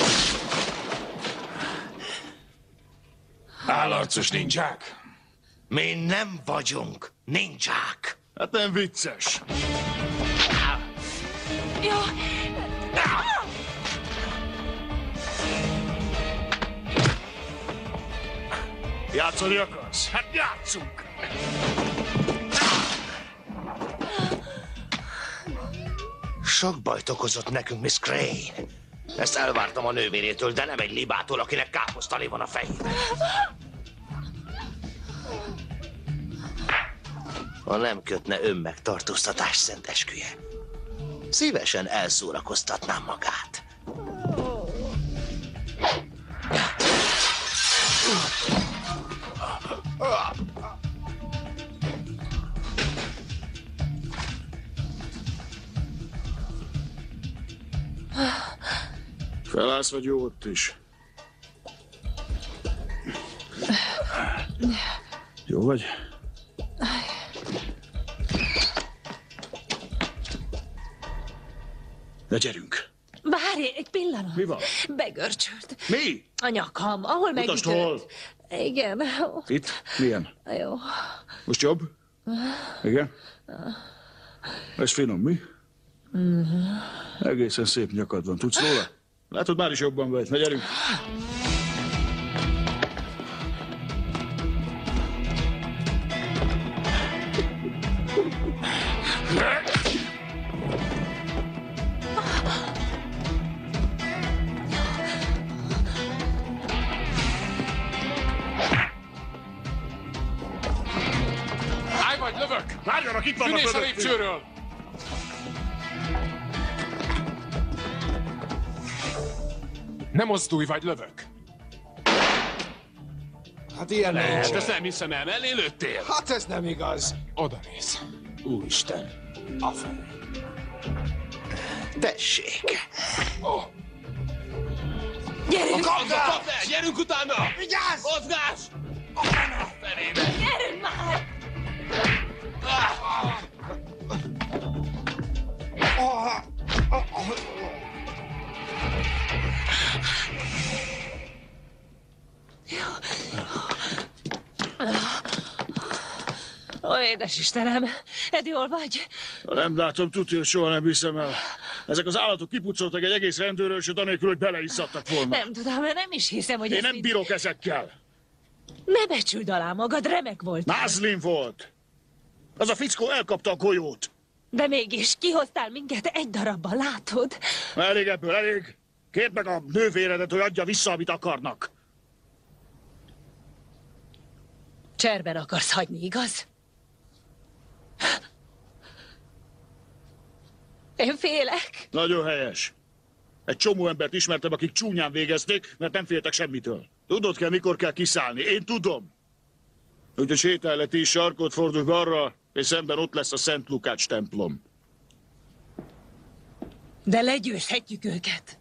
Állarcos nincsák. Mi nem vagyunk nincsák. Hát nem vicces. Jó. Játszani akarsz? Hát játszunk! Sok bajt okozott nekünk Miss Crane. Ezt elvártam a nővérétől, de nem egy libától, akinek káposztali van a fején. Ha nem kötne önmegtartóztatás szent esküje, szívesen elszórakoztatnám magát. Felállsz vagy jó ott is? Jó vagy? De gyerünk! Várj, egy pillanat. Mi van? Begörcsölt. Mi? A nyakam, ahol Mutasd, megütött. hol? Igen. Itt? Milyen? Jó. Most jobb? Igen? Ez finom, mi? Mhm. Egészen szép nyakad van. Tudsz róla? Látod, már is jobban vagy. Na, gyerünk! Állj vagy, lövök! Várjanak, itt vannak Tűnész a mögöttünk. lépcsőről! Nem mozdulj, vagy lövök! Hát ilyen Nem, nincs. ezt nem hiszem el, mellé lőttél! Hát ez nem igaz. Oda néz. Úristen, afelé. Tessék. Oh. Gyerünk! Kapd el, kapd el, gyerünk utána! Vigyázz! Mozgás! Felébe! Gyerünk már! Ó, édes Istenem, Ed, jól vagy? Nem látom, tudja, hogy soha nem hiszem el. Ezek az állatok kipucoltak egy egész rendőrösöt, anélkül, hogy beleisszadtak volna. Nem tudom, nem is hiszem, hogy Én ez nem mind... bírok ezekkel. Ne becsüld alá magad, remek volt. Názlin volt. Az a fickó elkapta a golyót. De mégis kihoztál minket egy darabban, látod? Elég ebből, elég. Kérd meg a nővéredet, hogy adja vissza, amit akarnak. Cserben akarsz hagyni, igaz? Én félek. Nagyon helyes. Egy csomó embert ismertem, akik csúnyán végezték, mert nem féltek semmitől. Tudod kell, mikor kell kiszállni. Én tudom. Úgyhogy sétálj le ti is sarkot, fordulj balra, és szemben ott lesz a Szent Lukács templom. De legyőzhetjük őket.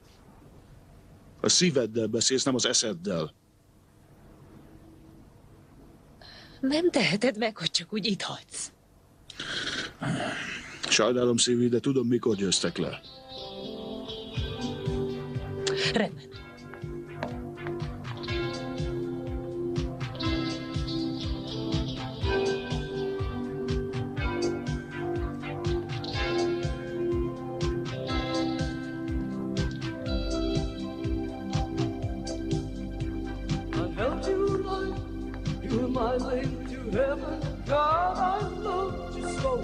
A szíveddel beszélsz, nem az eszeddel. Nem teheted meg, hogy csak úgy itt hagysz. Sajnálom, Szívi, de tudom, mikor győztek le. Rendben. My link to heaven, God, I love you so.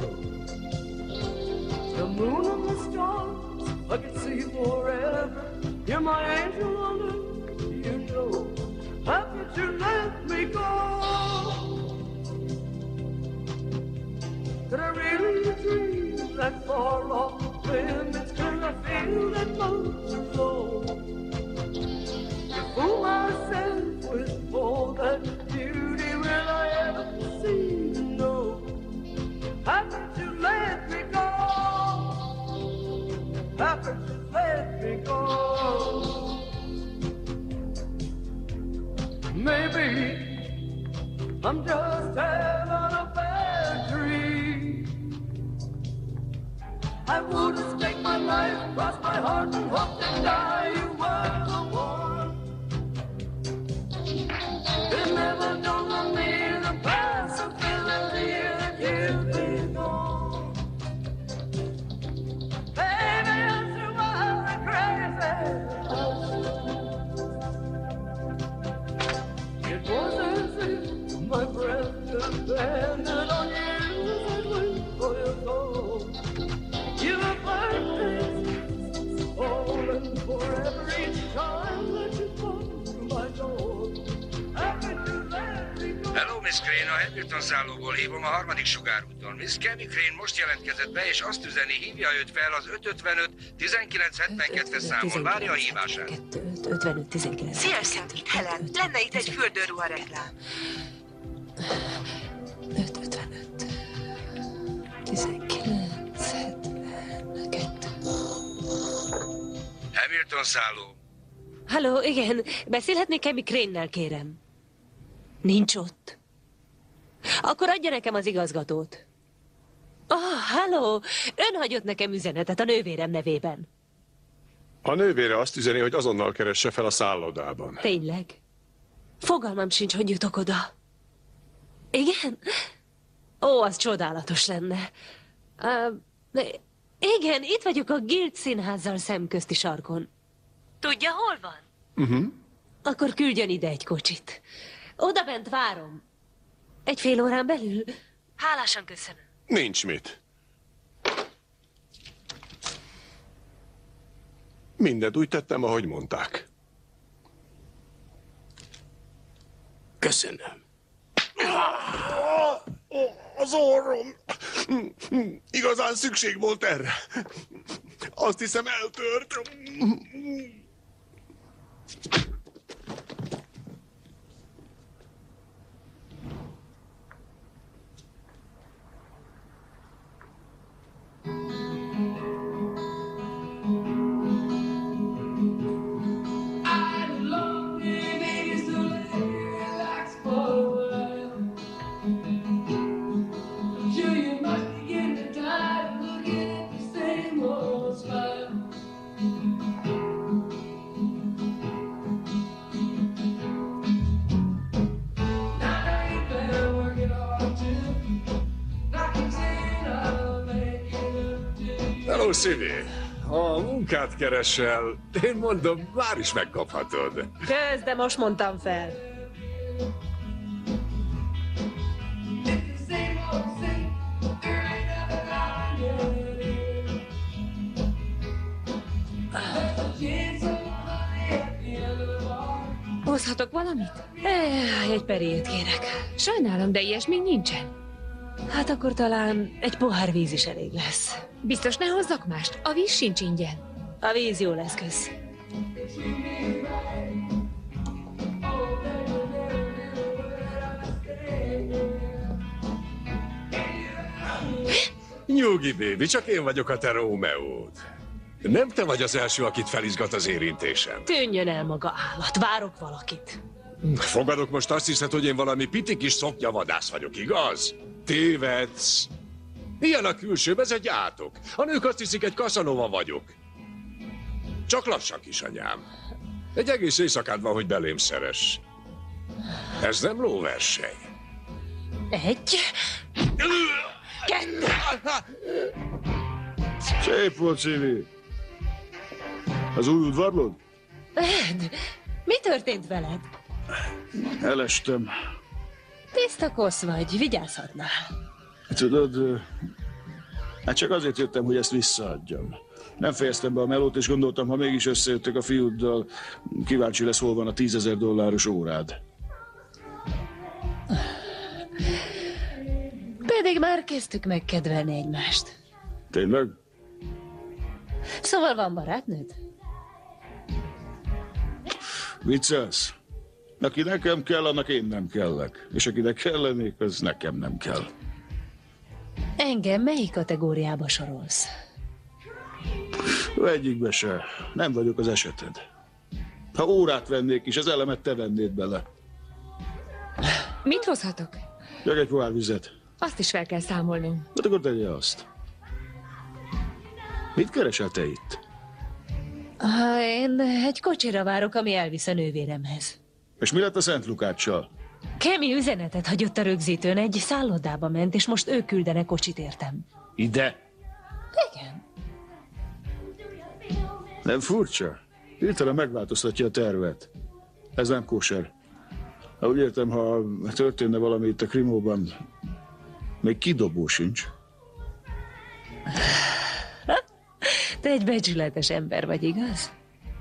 The moon and the stars, I can see forever. You're my angel on earth, you know. How could you let me go? Did I really dream that far off limits? Can I feel that motion flow? To fool myself with all that beauty, will I ever see? No. How could you let me go? How could you let me go? Maybe I'm just having a bad dream. I wouldn't stake my life, cross my heart and hope to die. You were the one. It never dawned on me the possibility that you'd be gone. Baby, I'm too wild and crazy. It was as if my breath depended on you and wait for your call. You were perfect, falling forever each time that you come through my door. Hello, Miss Crane, a Hamilton szállóból hívom a harmadik sugárúton. Miss Cammy Crane most jelentkezett be, és azt üzeni, hívja őt fel az öt ötvenöt tizenkilenc hetvenkettes számon. Várja a hívását. ötvenöt tizenkilenc. Sziasztok, itt Helen. Lenne itt egy fürdőruha reklám. öt ötvenöt tizenkilenc hetvenkettő. Hamilton szálló. Halló, igen, beszélhetnék Cammy Crane-nel, kérem. Nincs ott. Akkor adja nekem az igazgatót. Ah, oh, halló, ön hagyott nekem üzenetet a nővérem nevében. A nővére azt üzeni, hogy azonnal keresse fel a szállodában. Tényleg? Fogalmam sincs, hogy jutok oda. Igen? Ó, az csodálatos lenne. Uh, igen, itt vagyok a Guild színházzal szemközti sarkon. Tudja, hol van? Uh-huh. Akkor küldjön ide egy kocsit. Oda bent várom. Egy fél órán belül. Hálásan köszönöm. Nincs mit. Mindent úgy tettem, ahogy mondták. Köszönöm. Az orrom! Igazán szükség volt erre. Azt hiszem, eltört. Hello, Szívi! Ha munkát keresel, én mondom, már is megkaphatod. Kezd, de most mondtam fel. Hozhatok valamit? Eh, egy perét kérek. Sajnálom, de ilyesmi nincsen. Hát akkor talán egy pohár víz is elég lesz. Biztos ne hozzak mást? A víz sincs ingyen. A víz jó lesz, kösz. Nyugi, baby, csak én vagyok a te Rómeód. Nem te vagy az első, akit felizgat az érintésem. Tűnjön el maga állat, várok valakit. Fogadok, most azt hiszed, hogy én valami piti kis szoknyavadász vagyok, igaz? Tévedsz. Ilyen a külsőbb, ez egy átok. A nők azt hiszik, egy Casanova vagyok. Csak lassan, kisanyám. Egy egész éjszakád van, hogy belém szeress. Ez nem lóverseny. Egy. Kettő. Szép volt, Szívi. Az új udvarlód? Ed, mi történt veled? Elestem. Tiszta kosz vagy, vigyázhatnál. Tudod, hát csak azért jöttem, hogy ezt visszaadjam. Nem fejeztem be a melót, és gondoltam, ha mégis összejöttök a fiúddal, kíváncsi lesz, hol van a tízezer dolláros órád. Pedig már kezdtük megkedvelni egymást. Tényleg? Szóval van barátnőd? Viccelsz? Aki nekem kell, annak én nem kellek. És akinek kellenék, az nekem nem kell. Engem melyik kategóriába sorolsz? Egyikbe se. Nem vagyok az eseted. Ha órát vennék is, az elemet te vennéd bele. Mit hozhatok? Csak egy pohár vizet. Azt is fel kell számolnom. Hát akkor tegye azt. Mit keresel te itt? Ha én egy kocsira várok, ami elvisz a nővéremhez. És mi lett a Szent Lukáccsal? Kemi üzenetet hagyott a rögzítőn, egy szállodába ment, és most ők küldenek kocsit értem. Ide? Igen. Nem furcsa? Hirtelen megváltoztatja a tervet. Ez nem kóser. Ha úgy értem, ha történne valami itt a Krimóban, még kidobó sincs. Te egy becsületes ember vagy, igaz?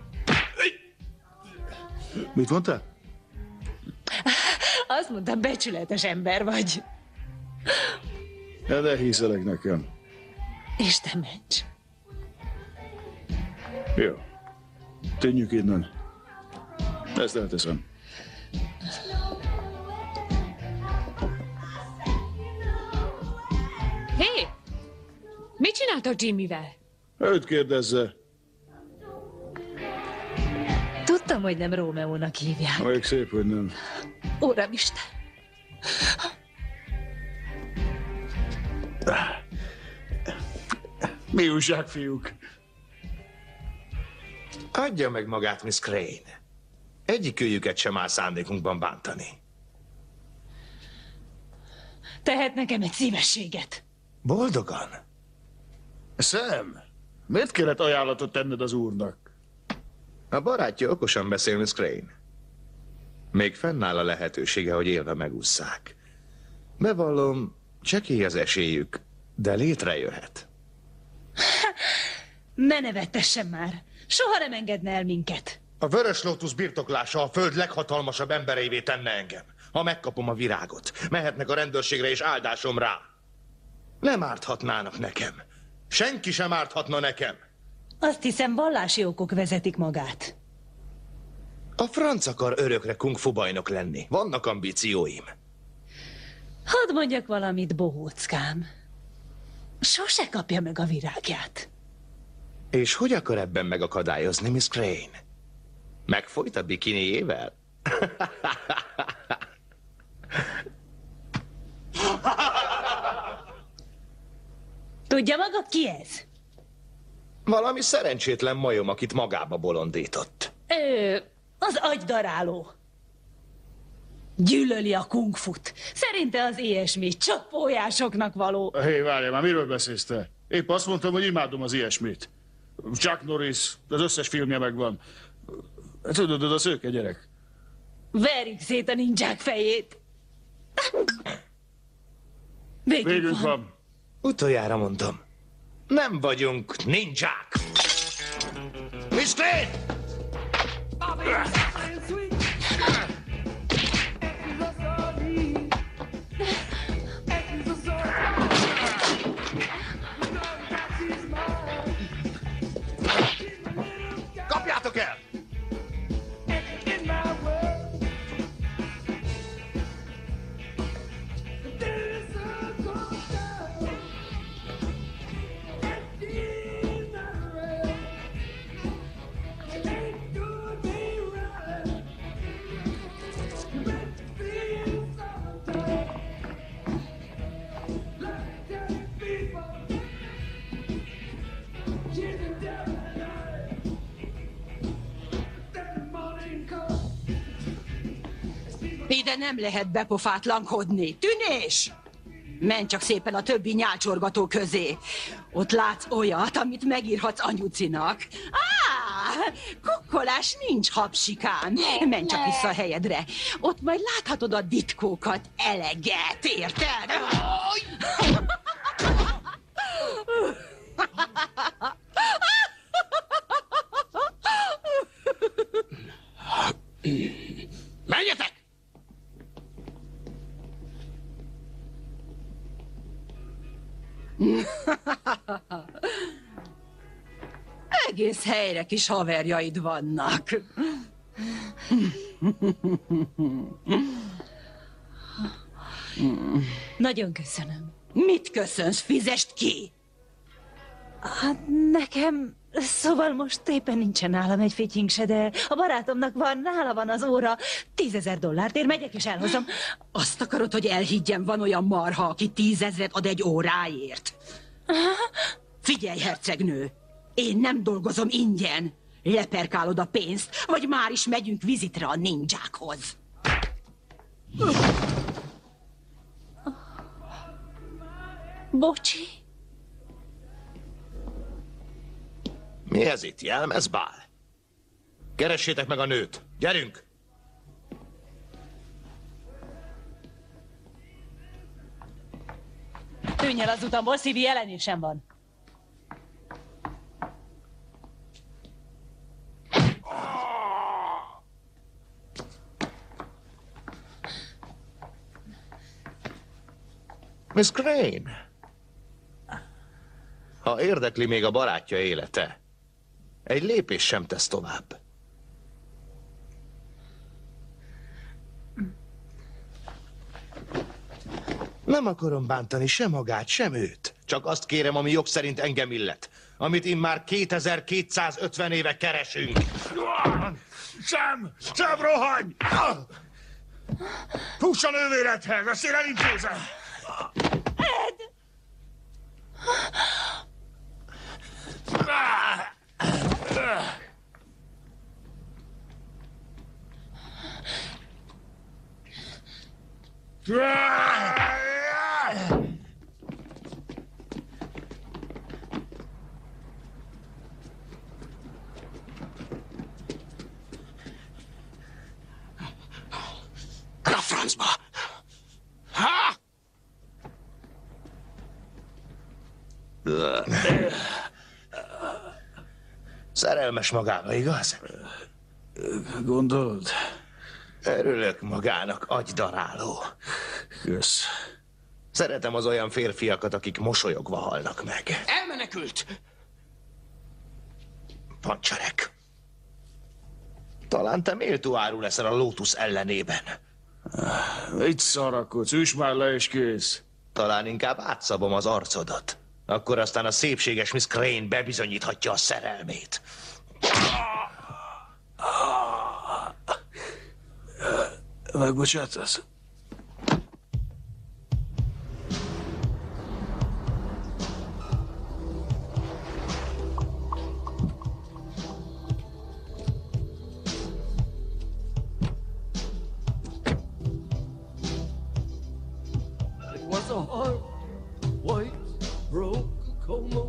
Mit mondtál? Azt mondtam, becsületes ember vagy. Ja, de hiszelek nekem. Isten ments. Jó. Tűnjük innen. Ezt elteszem. Hé! Mit csináltok Jimmyvel? Őt kérdezze. Tudtam, hogy nem Rómeónak hívják. Olyan szép, hogy nem. Uramisten! Mi újság, fiúk? Adja meg magát, Miss Crane. Egyikőjüket sem áll szándékunkban bántani. Tehet nekem egy szívességet. Boldogan? Sam, miért kellett ajánlatot tenned az úrnak? A barátja okosan beszél, Miss Crane. Még fennáll a lehetősége, hogy élve megússzák. Bevallom, csekély az esélyük, de létrejöhet. Ne nevettessen már! Soha nem engedne el minket. A Vörös Lótusz birtoklása a föld leghatalmasabb embereivé tenne engem. Ha megkapom a virágot, mehetnek a rendőrségre és áldásom rá. Nem árthatnának nekem. Senki sem árthatna nekem. Azt hiszem, vallási okok vezetik magát. A franc akar örökre kung-fu bajnok lenni. Vannak ambícióim. Hadd mondjak valamit, bohóckám. Sose kapja meg a virágját. És hogy akar ebben megakadályozni, Miss Crane? Megfojt a bikiniével? Tudja maga, ki ez? Valami szerencsétlen majom, akit magába bolondított. Ő az agydaráló. Gyűlöli a kungfut. Szerinte az ilyesmi csak pólyásoknak való. Hé, várjál már, miről beszélsz te? Épp azt mondtam, hogy imádom az ilyesmit. Chuck Norris, az összes filmje megvan. Tudod, az a szőke gyerek. Verjük szét a ninják fejét. Végünk, Végünk van. van. Utoljára mondom. Nem vagyunk ninják. Miss Crane! Kapjátok el! Ide nem lehet bepofátlankodni. Tűnés! Menj csak szépen a többi nyálcsorgató közé. Ott látsz olyat, amit megírhatsz anyucinak. Á, kukkolás nincs, hapsikám. Menj csak vissza a helyedre. Ott majd láthatod a ditkókat eleget, érted? Menjetek! Egész helyre kis haverjaid vannak. Nagyon köszönöm. Mit köszönsz? Fizest ki! Hát nekem... Szóval most éppen nincsen nálam egy fityink se, de a barátomnak van, nála van az óra. Tízezer dollárt ér, megyek és elhozom. Azt akarod, hogy elhiggyem, van olyan marha, aki tízezret ad egy óráért? Figyelj, hercegnő! Én nem dolgozom ingyen. Leperkálod a pénzt, vagy már is megyünk vizitre a ninjákhoz. Bocsi. Mi ez itt? Jelmezbál? Keressétek meg a nőt. Gyerünk! Tűnj el az utamból, szívi jelenésem van. Miss Crane! Ha érdekli még a barátja élete, egy lépés sem tesz tovább. Nem akarom bántani sem magát, sem őt. Csak azt kérem, ami jog szerint engem illet. Amit immár kétezer-kétszázötven éve keresünk. Sam! Sam, rohanj! Fuss a nővéredhez, ezt én elintézem! Ed! A francba! Ha? Szerelmes magába, igaz? Gondolod? Örülök magának, agydaráló. Kösz. Szeretem az olyan férfiakat, akik mosolyogva halnak meg. Elmenekült! Pancsarek. Talán te méltó áru leszel a Lotus ellenében. Itt szarakodsz, üss már le és kész. Talán inkább átszabom az arcodat. Akkor aztán a szépséges Miss Crane bebizonyíthatja a szerelmét. Megbocsátasz? Was a heart, white, broke, como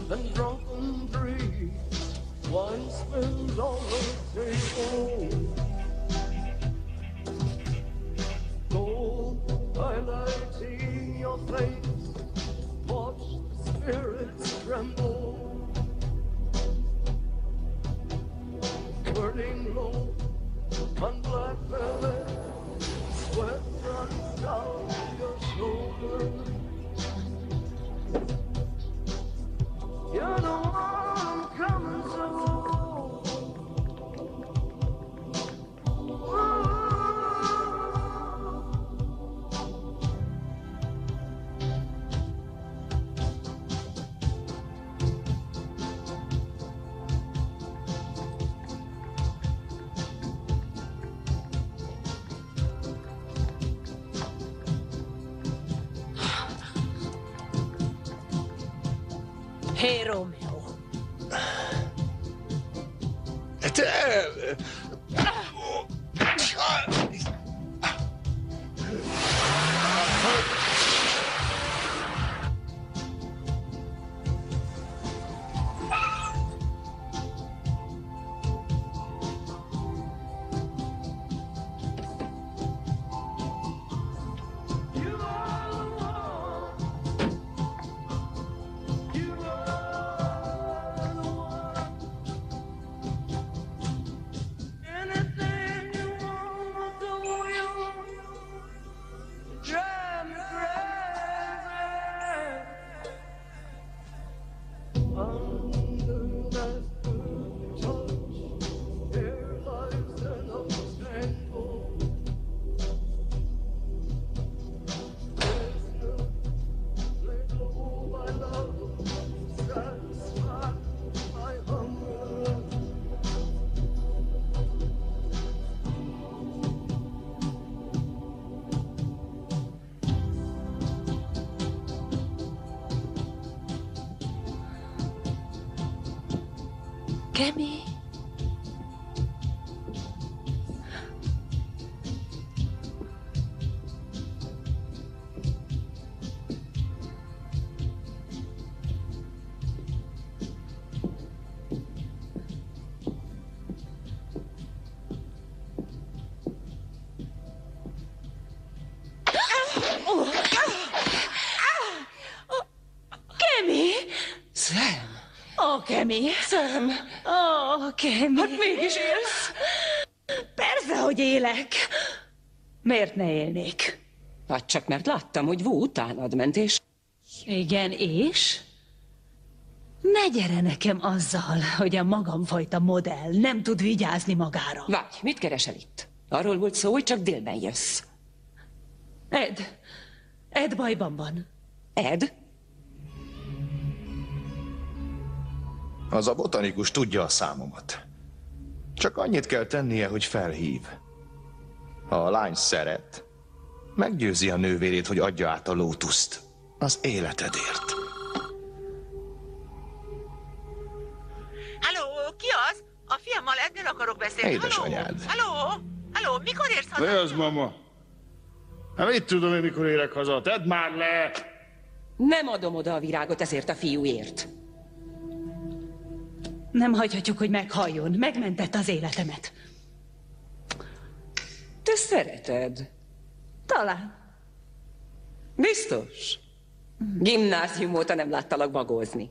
and drunken dream. Wine spills on the table. Gold highlighting your face. Watch the spirits tremble. Burning low on black velvet. Sweat runs down your shoulders. You know I'm coming so. Hey, Romeo. Te... Kemi? Kemi? Sam! Ó, Kemi! Sam! Ó, Kemi! Hát mégis élsz? Persze, hogy élek. Miért ne élnék? Hát csak mert láttam, hogy Wu utánad ment, és... Igen, és? Ne gyere nekem azzal, hogy a magamfajta modell nem tud vigyázni magára. Várj, mit keresel itt? Arról volt szó, hogy csak délben jössz. Ed. Ed bajban van. Ed? Az a botanikus tudja a számomat. Csak annyit kell tennie, hogy felhív. Ha a lány szeret, meggyőzi a nővérét, hogy adja át a lótuszt az életedért. Halló, ki az? A fiammal Ednél akarok beszélni. Édesanyád. Halló? Halló, mikor érsz haza? Mi az, mama? Hát mit tudom én, mikor érek haza? Tedd már le! Nem adom oda a virágot ezért a fiúért. Nem hagyhatjuk, hogy meghalljon. Megmentett az életemet. Te szereted? Talán. Biztos? Gimnázium óta nem láttalak magozni.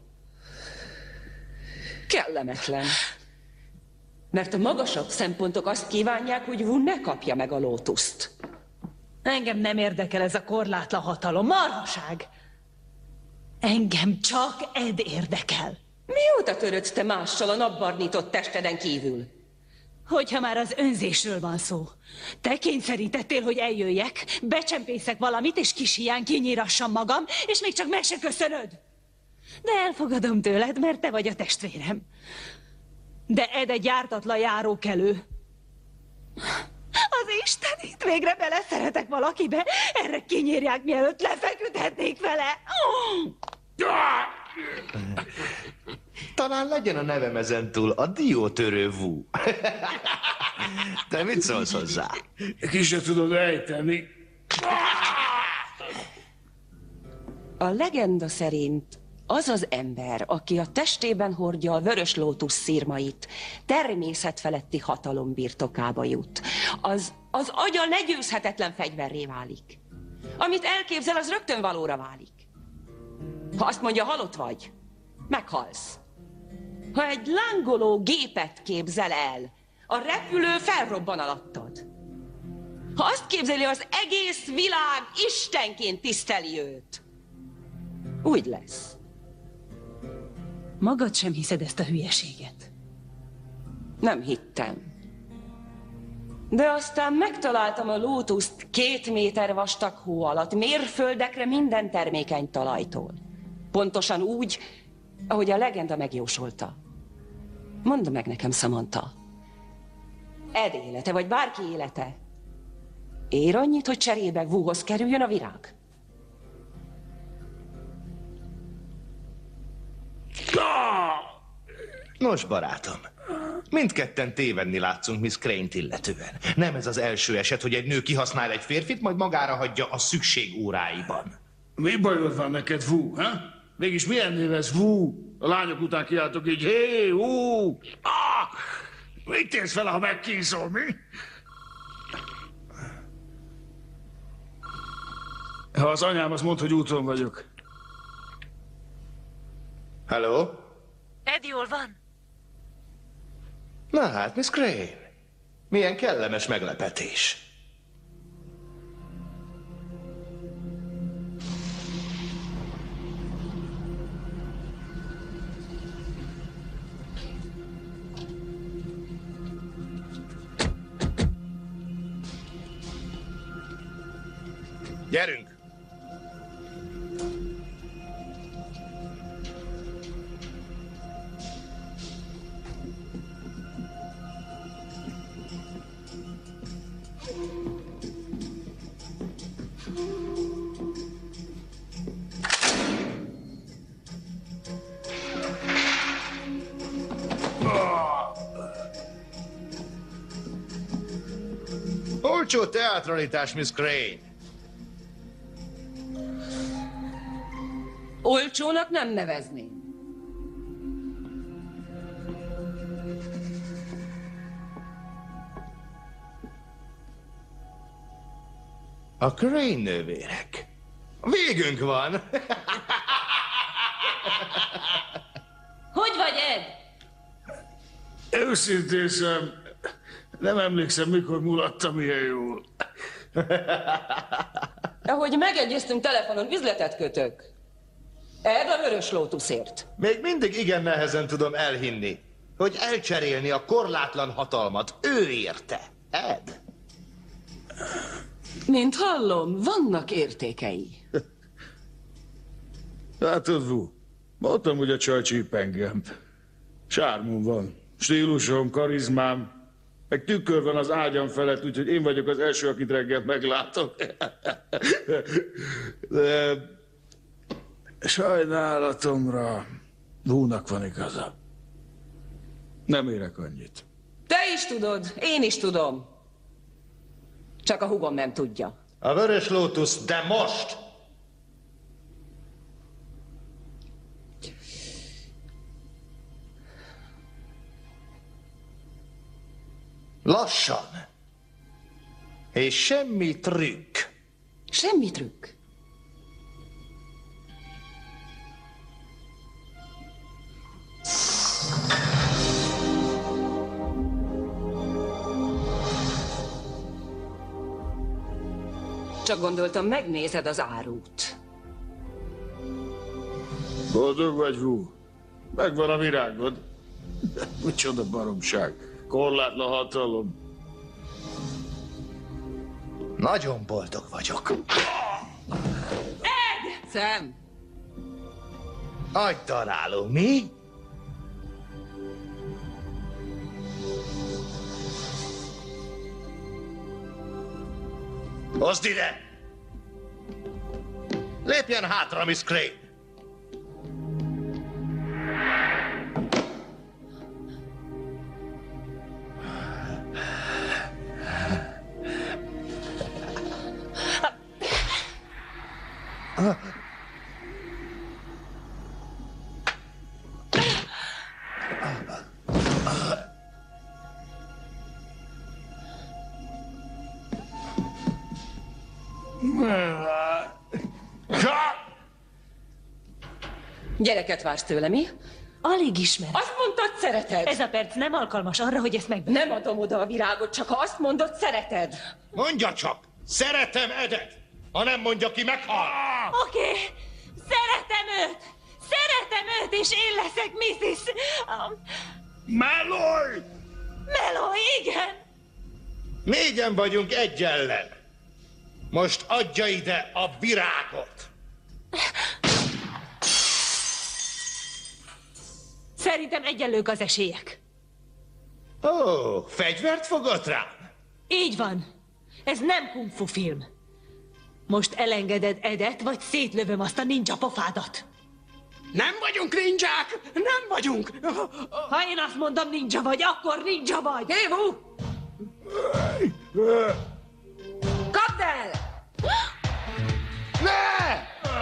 Kellemetlen. Mert a magasabb szempontok azt kívánják, hogy Wu ne kapja meg a lótuszt. Engem nem érdekel ez a korlátlan hatalom. Marhaság! Engem csak Ed érdekel. Mióta törődsz te mással a napbarnított testeden kívül? Hogyha már az önzésről van szó. Te kényszerítettél, hogy eljöjjek, becsempészek valamit, és kis hiány kinyírassam magam, és még csak meg se köszönöd. De elfogadom tőled, mert te vagy a testvérem. De Ed egy jártatlan járókelő. Az Isten, itt végre beleszeretek valakibe, erre kinyírják, mielőtt lefeküdhetnék vele. Talán legyen a nevem ezentúl a diótörő Wu. Te mit szólsz hozzá? Ki se tudod ejteni. A legenda szerint Az az ember, aki a testében hordja a vörös lótusz szirmait, természetfeletti hatalom birtokába jut. Az, az agya legyőzhetetlen fegyverré válik. Amit elképzel, az rögtön valóra válik. Ha azt mondja, halott vagy, meghalsz. Ha egy lángoló gépet képzel el, a repülő felrobban alattad. Ha azt képzeli, az egész világ istenként tiszteli őt, úgy lesz. Magad sem hiszed ezt a hülyeséget. Nem hittem. De aztán megtaláltam a lótuszt két méter vastag hó alatt, mérföldekre minden termékeny talajtól. Pontosan úgy, ahogy a legenda megjósolta. Mondd meg nekem, Samantha. Ed élete, vagy bárki élete ér annyit, hogy cserébe Wuhoz kerüljön a virág? Nos, barátom, mindketten tévedni látszunk Miss Crane-t illetően. Nem ez az első eset, hogy egy nő kihasznál egy férfit, majd magára hagyja a szükség óráiban. Mi bajod van neked, Wu, ha? Mégis milyen név ez, Wu? A lányok után kiáltok így, hé, Wu! Ah! Mit érsz vele, ha megkínzol, mi? Ha az anyám azt mond, hogy úton vagyok. Hello? Ed jól van? Na hát, Miss Crane, milyen kellemes meglepetés. Gyerünk! Olcsó teatralitás, Miss Crane. Olcsónak nem nevezném. A Crane nővérek. Végünk van! Hogy vagy, Ed? Őszintén szem, nem emlékszem, mikor mulattam ilyen jól. Ahogy megegyeztünk telefonon, üzletet kötök. Ed a vörös lótuszért. Még mindig igen nehezen tudom elhinni, hogy elcserélni a korlátlan hatalmat ő érte. Ed? Mint hallom, vannak értékei. Látod, Wu, mondtam, hogy a csaj csíp engem. Sármom van, stílusom, karizmám, meg tükör van az ágyam felett, úgyhogy én vagyok az első, akit reggel meglátok. De sajnálatomra Wunak van igaza. Nem érek annyit. Te is tudod, én is tudom. Csak a húgom nem tudja. A vörös lótusz, de most! Lassan. És semmi trükk. Semmi trükk. Csak gondoltam, megnézed az árut. Boldog vagy, Wu? Megvan a virágod. Micsoda baromság. Korlátlan hatalom. Nagyon boldog vagyok. Ed! Sam! Agydaráló, mi? Hozd ide! Lépjen hátra, Miss Crane! Gyereket vársz tőle, mi? Alig ismer. Azt mondtad, szereted. Ez a perc nem alkalmas arra, hogy ezt megbeszéljük. Nem adom oda a virágot, csak ha azt mondod, szereted. Mondja csak! Szeretem Edet! Ha nem mondja ki, meghal! Oké, okay. Szeretem őt! Szeretem őt, és én leszek missziz Um... Malloy! Malloy, igen! Négyen vagyunk egy ellen. Most adja ide a virágot! Szerintem egyenlők az esélyek. Ó, oh, fegyvert fogott rá? Így van. Ez nem kung fu film. Most elengeded Edet, vagy szétlövöm azt a ninja pofádat. Nem vagyunk ninják! Nem vagyunk! Ha én azt mondom, ninja vagy, akkor ninja vagy! Évu! Kapd el! Ne!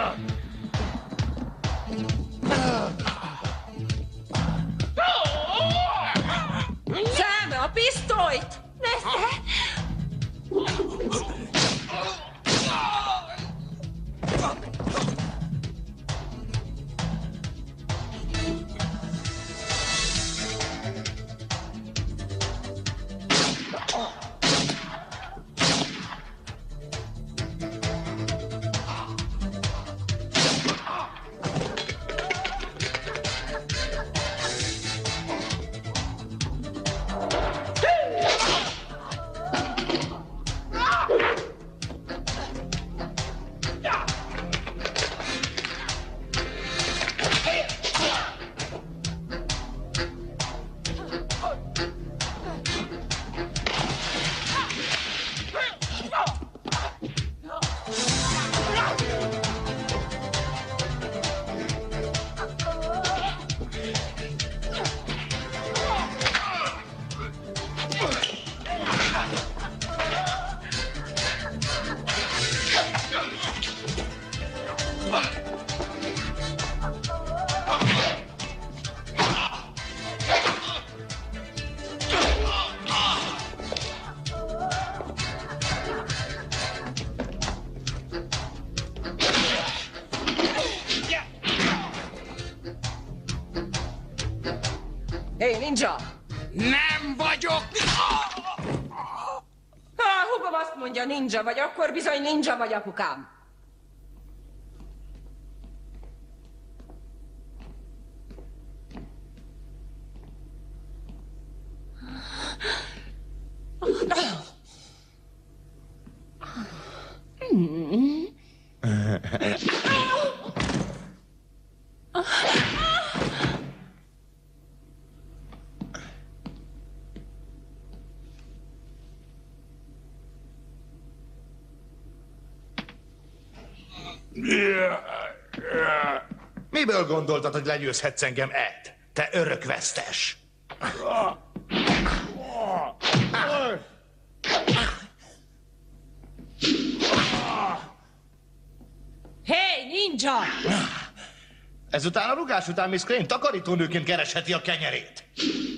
Sam, a pisztolyt! Nesze! Hé, ninja! Nem vagyok! Ha a hugom azt mondja, ninja vagy, akkor bizony ninja vagy, apukám. Miből gondoltad, hogy legyőzhetsz engem, Ed? Te örökvesztes! Hé, ninja! Ezután a rugás után Miss Crane takarítónőként keresheti a kenyerét.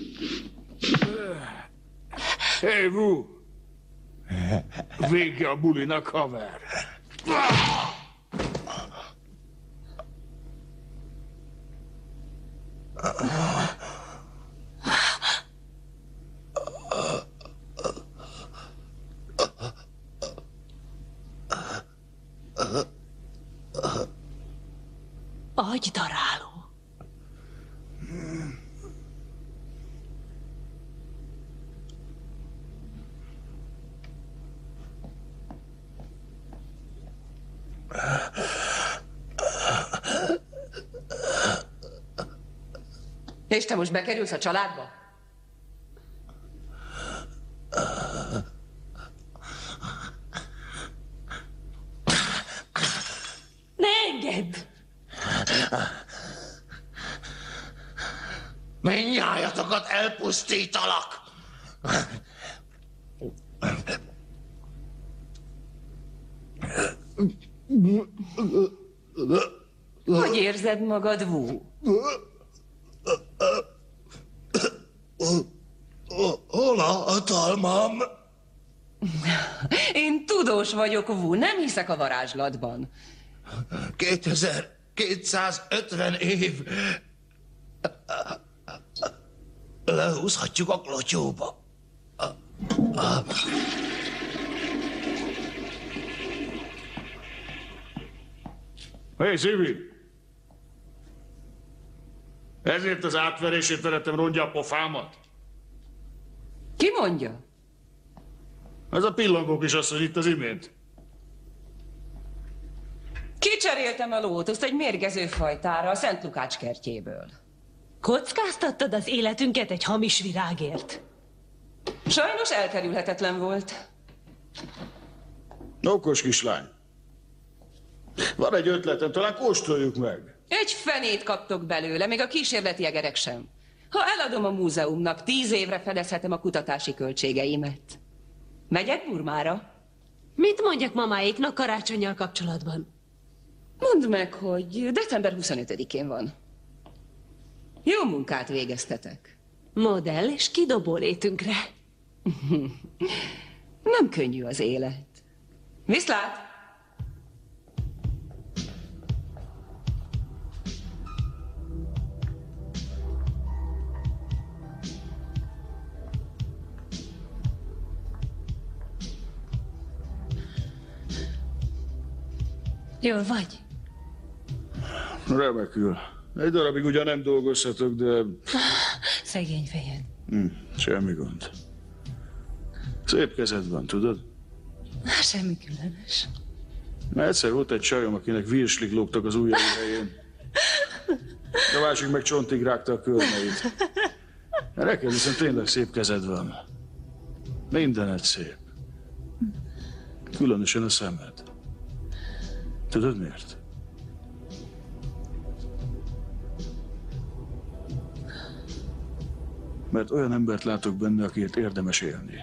Hé, Wu! Vége a bulinak, haver! Agydaráló. És te most bekerülsz a családba? Ne engedd! Mindnyájatokat elpusztítalak! Hogy érzed magad, Wu? Hol a hatalmam? Én tudós vagyok, Wu, nem hiszek a varázslatban. kétezer kétszázötven év. Lehúzhatjuk a klotyóba. Hé, Zibi! Ezért az átverését verettem rongya a pofámat? Ki mondja? Ez a pillangó kisasszony itt az imént. Kicseréltem a lótuszt egy mérgező fajtára a Szent Lukács kertjéből. Kockáztattad az életünket egy hamis virágért? Sajnos elkerülhetetlen volt. Okos kislány. Van egy ötletem, talán kóstoljuk meg. Egy fenét kaptok belőle, még a kísérleti egerek sem. Ha eladom a múzeumnak, tíz évre fedezhetem a kutatási költségeimet. Megyek Burmára? Mit mondjak mamáiknak karácsonnyal kapcsolatban? Mondd meg, hogy december huszonötödikén van. Jó munkát végeztetek. Modell és kidobó létünkre. Nem könnyű az élet. Viszlát! Jól vagy? Remekül. Egy darabig ugyan nem dolgozhatok, de... Szegény fejed. Hm, semmi gond. Szép kezed van, tudod? Semmi különös. Mert egyszer volt egy csajom, akinek virslik lógtak az ujjai helyén. A másik meg csontig rágta a körmeit. Neked viszont tényleg szép kezed van. Mindened szép. Különösen a szemed. Tudod miért? Mert olyan embert látok benne, akiért érdemes élni.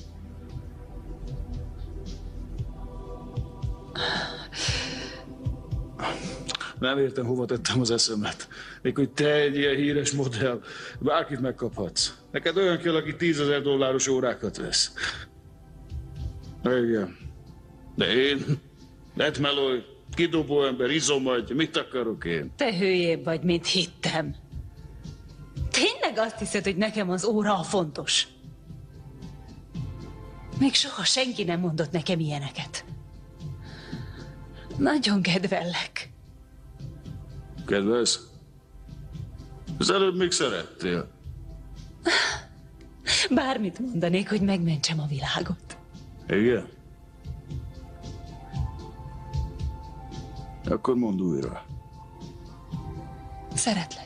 Nem értem, hova tettem az eszemet. Még hogy te egy ilyen híres modell, bárkit megkaphatsz. Neked olyan kell, aki tízezer dolláros órákat vesz. Igen. De én? Net meloj, kidobó ember, izomagy, mit akarok én? Te hülyébb vagy, mint hittem. Tényleg azt hiszed, hogy nekem az óra a fontos? Még soha senki nem mondott nekem ilyeneket. Nagyon kedvellek. Kedvelsz? Az előbb még szerettél. Bármit mondanék, hogy megmentsem a világot. Igen? Akkor mondd újra. Szeretlek.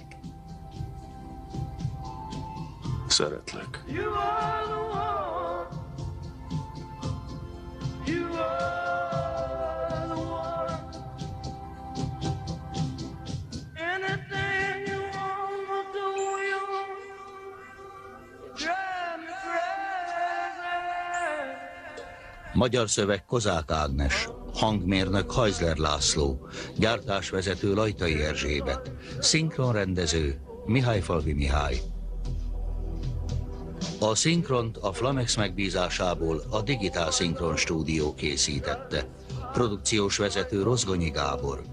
Szeretlek. You are the one. You are the one. Anything you want, I'll do you. Drive me crazy. Magyar szöveg Kozák Ágnes, hangmérnök Hajzler László, gyártásvezető Lajtai Erzsébet, szinkronrendező Mihályfalvi Mihály. A szinkront a Flamex megbízásából a Digitál Szinkron Stúdió készítette. Produkciós vezető Rozgonyi Gábor.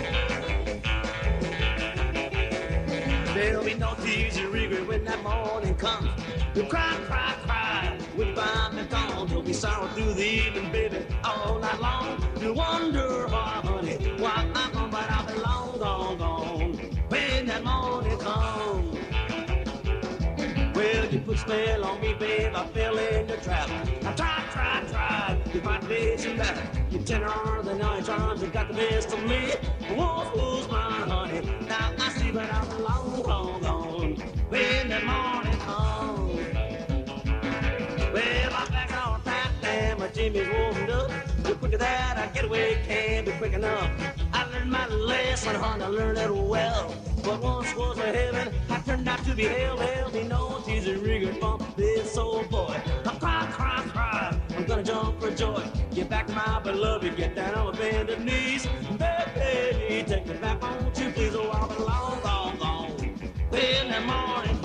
There'll be no tears you regret when that morning comes. You cry, cry, cry. When you find me gone, you'll be sorrow through the evening, baby, all night long. You wonder why, honey, why I'm gone, but I'll be long gone, gone. When that morning comes. Well, you put a spell on me, babe, I fell in your trap. I tried, tried, tried, you find face and back. You're tenderer than iron charms, you got the best of me. Wolf, who's mine, honey? Now I see, but I'm long, long gone. When that morning comes. Well, my back's all packed and my Jimmy's warmed up. The quicker that I get away can't be quick enough. I learned my lesson, honey, I learned it well. What once was a heaven, I turned out to be hell. Well, me no tease and rigor bump this old boy. I cry, cry, cry, I'm gonna jump for joy. Get back to my beloved, get down on my bended knees. Baby, take me back, won't you please? Oh, I'll be long, long, long. When the morning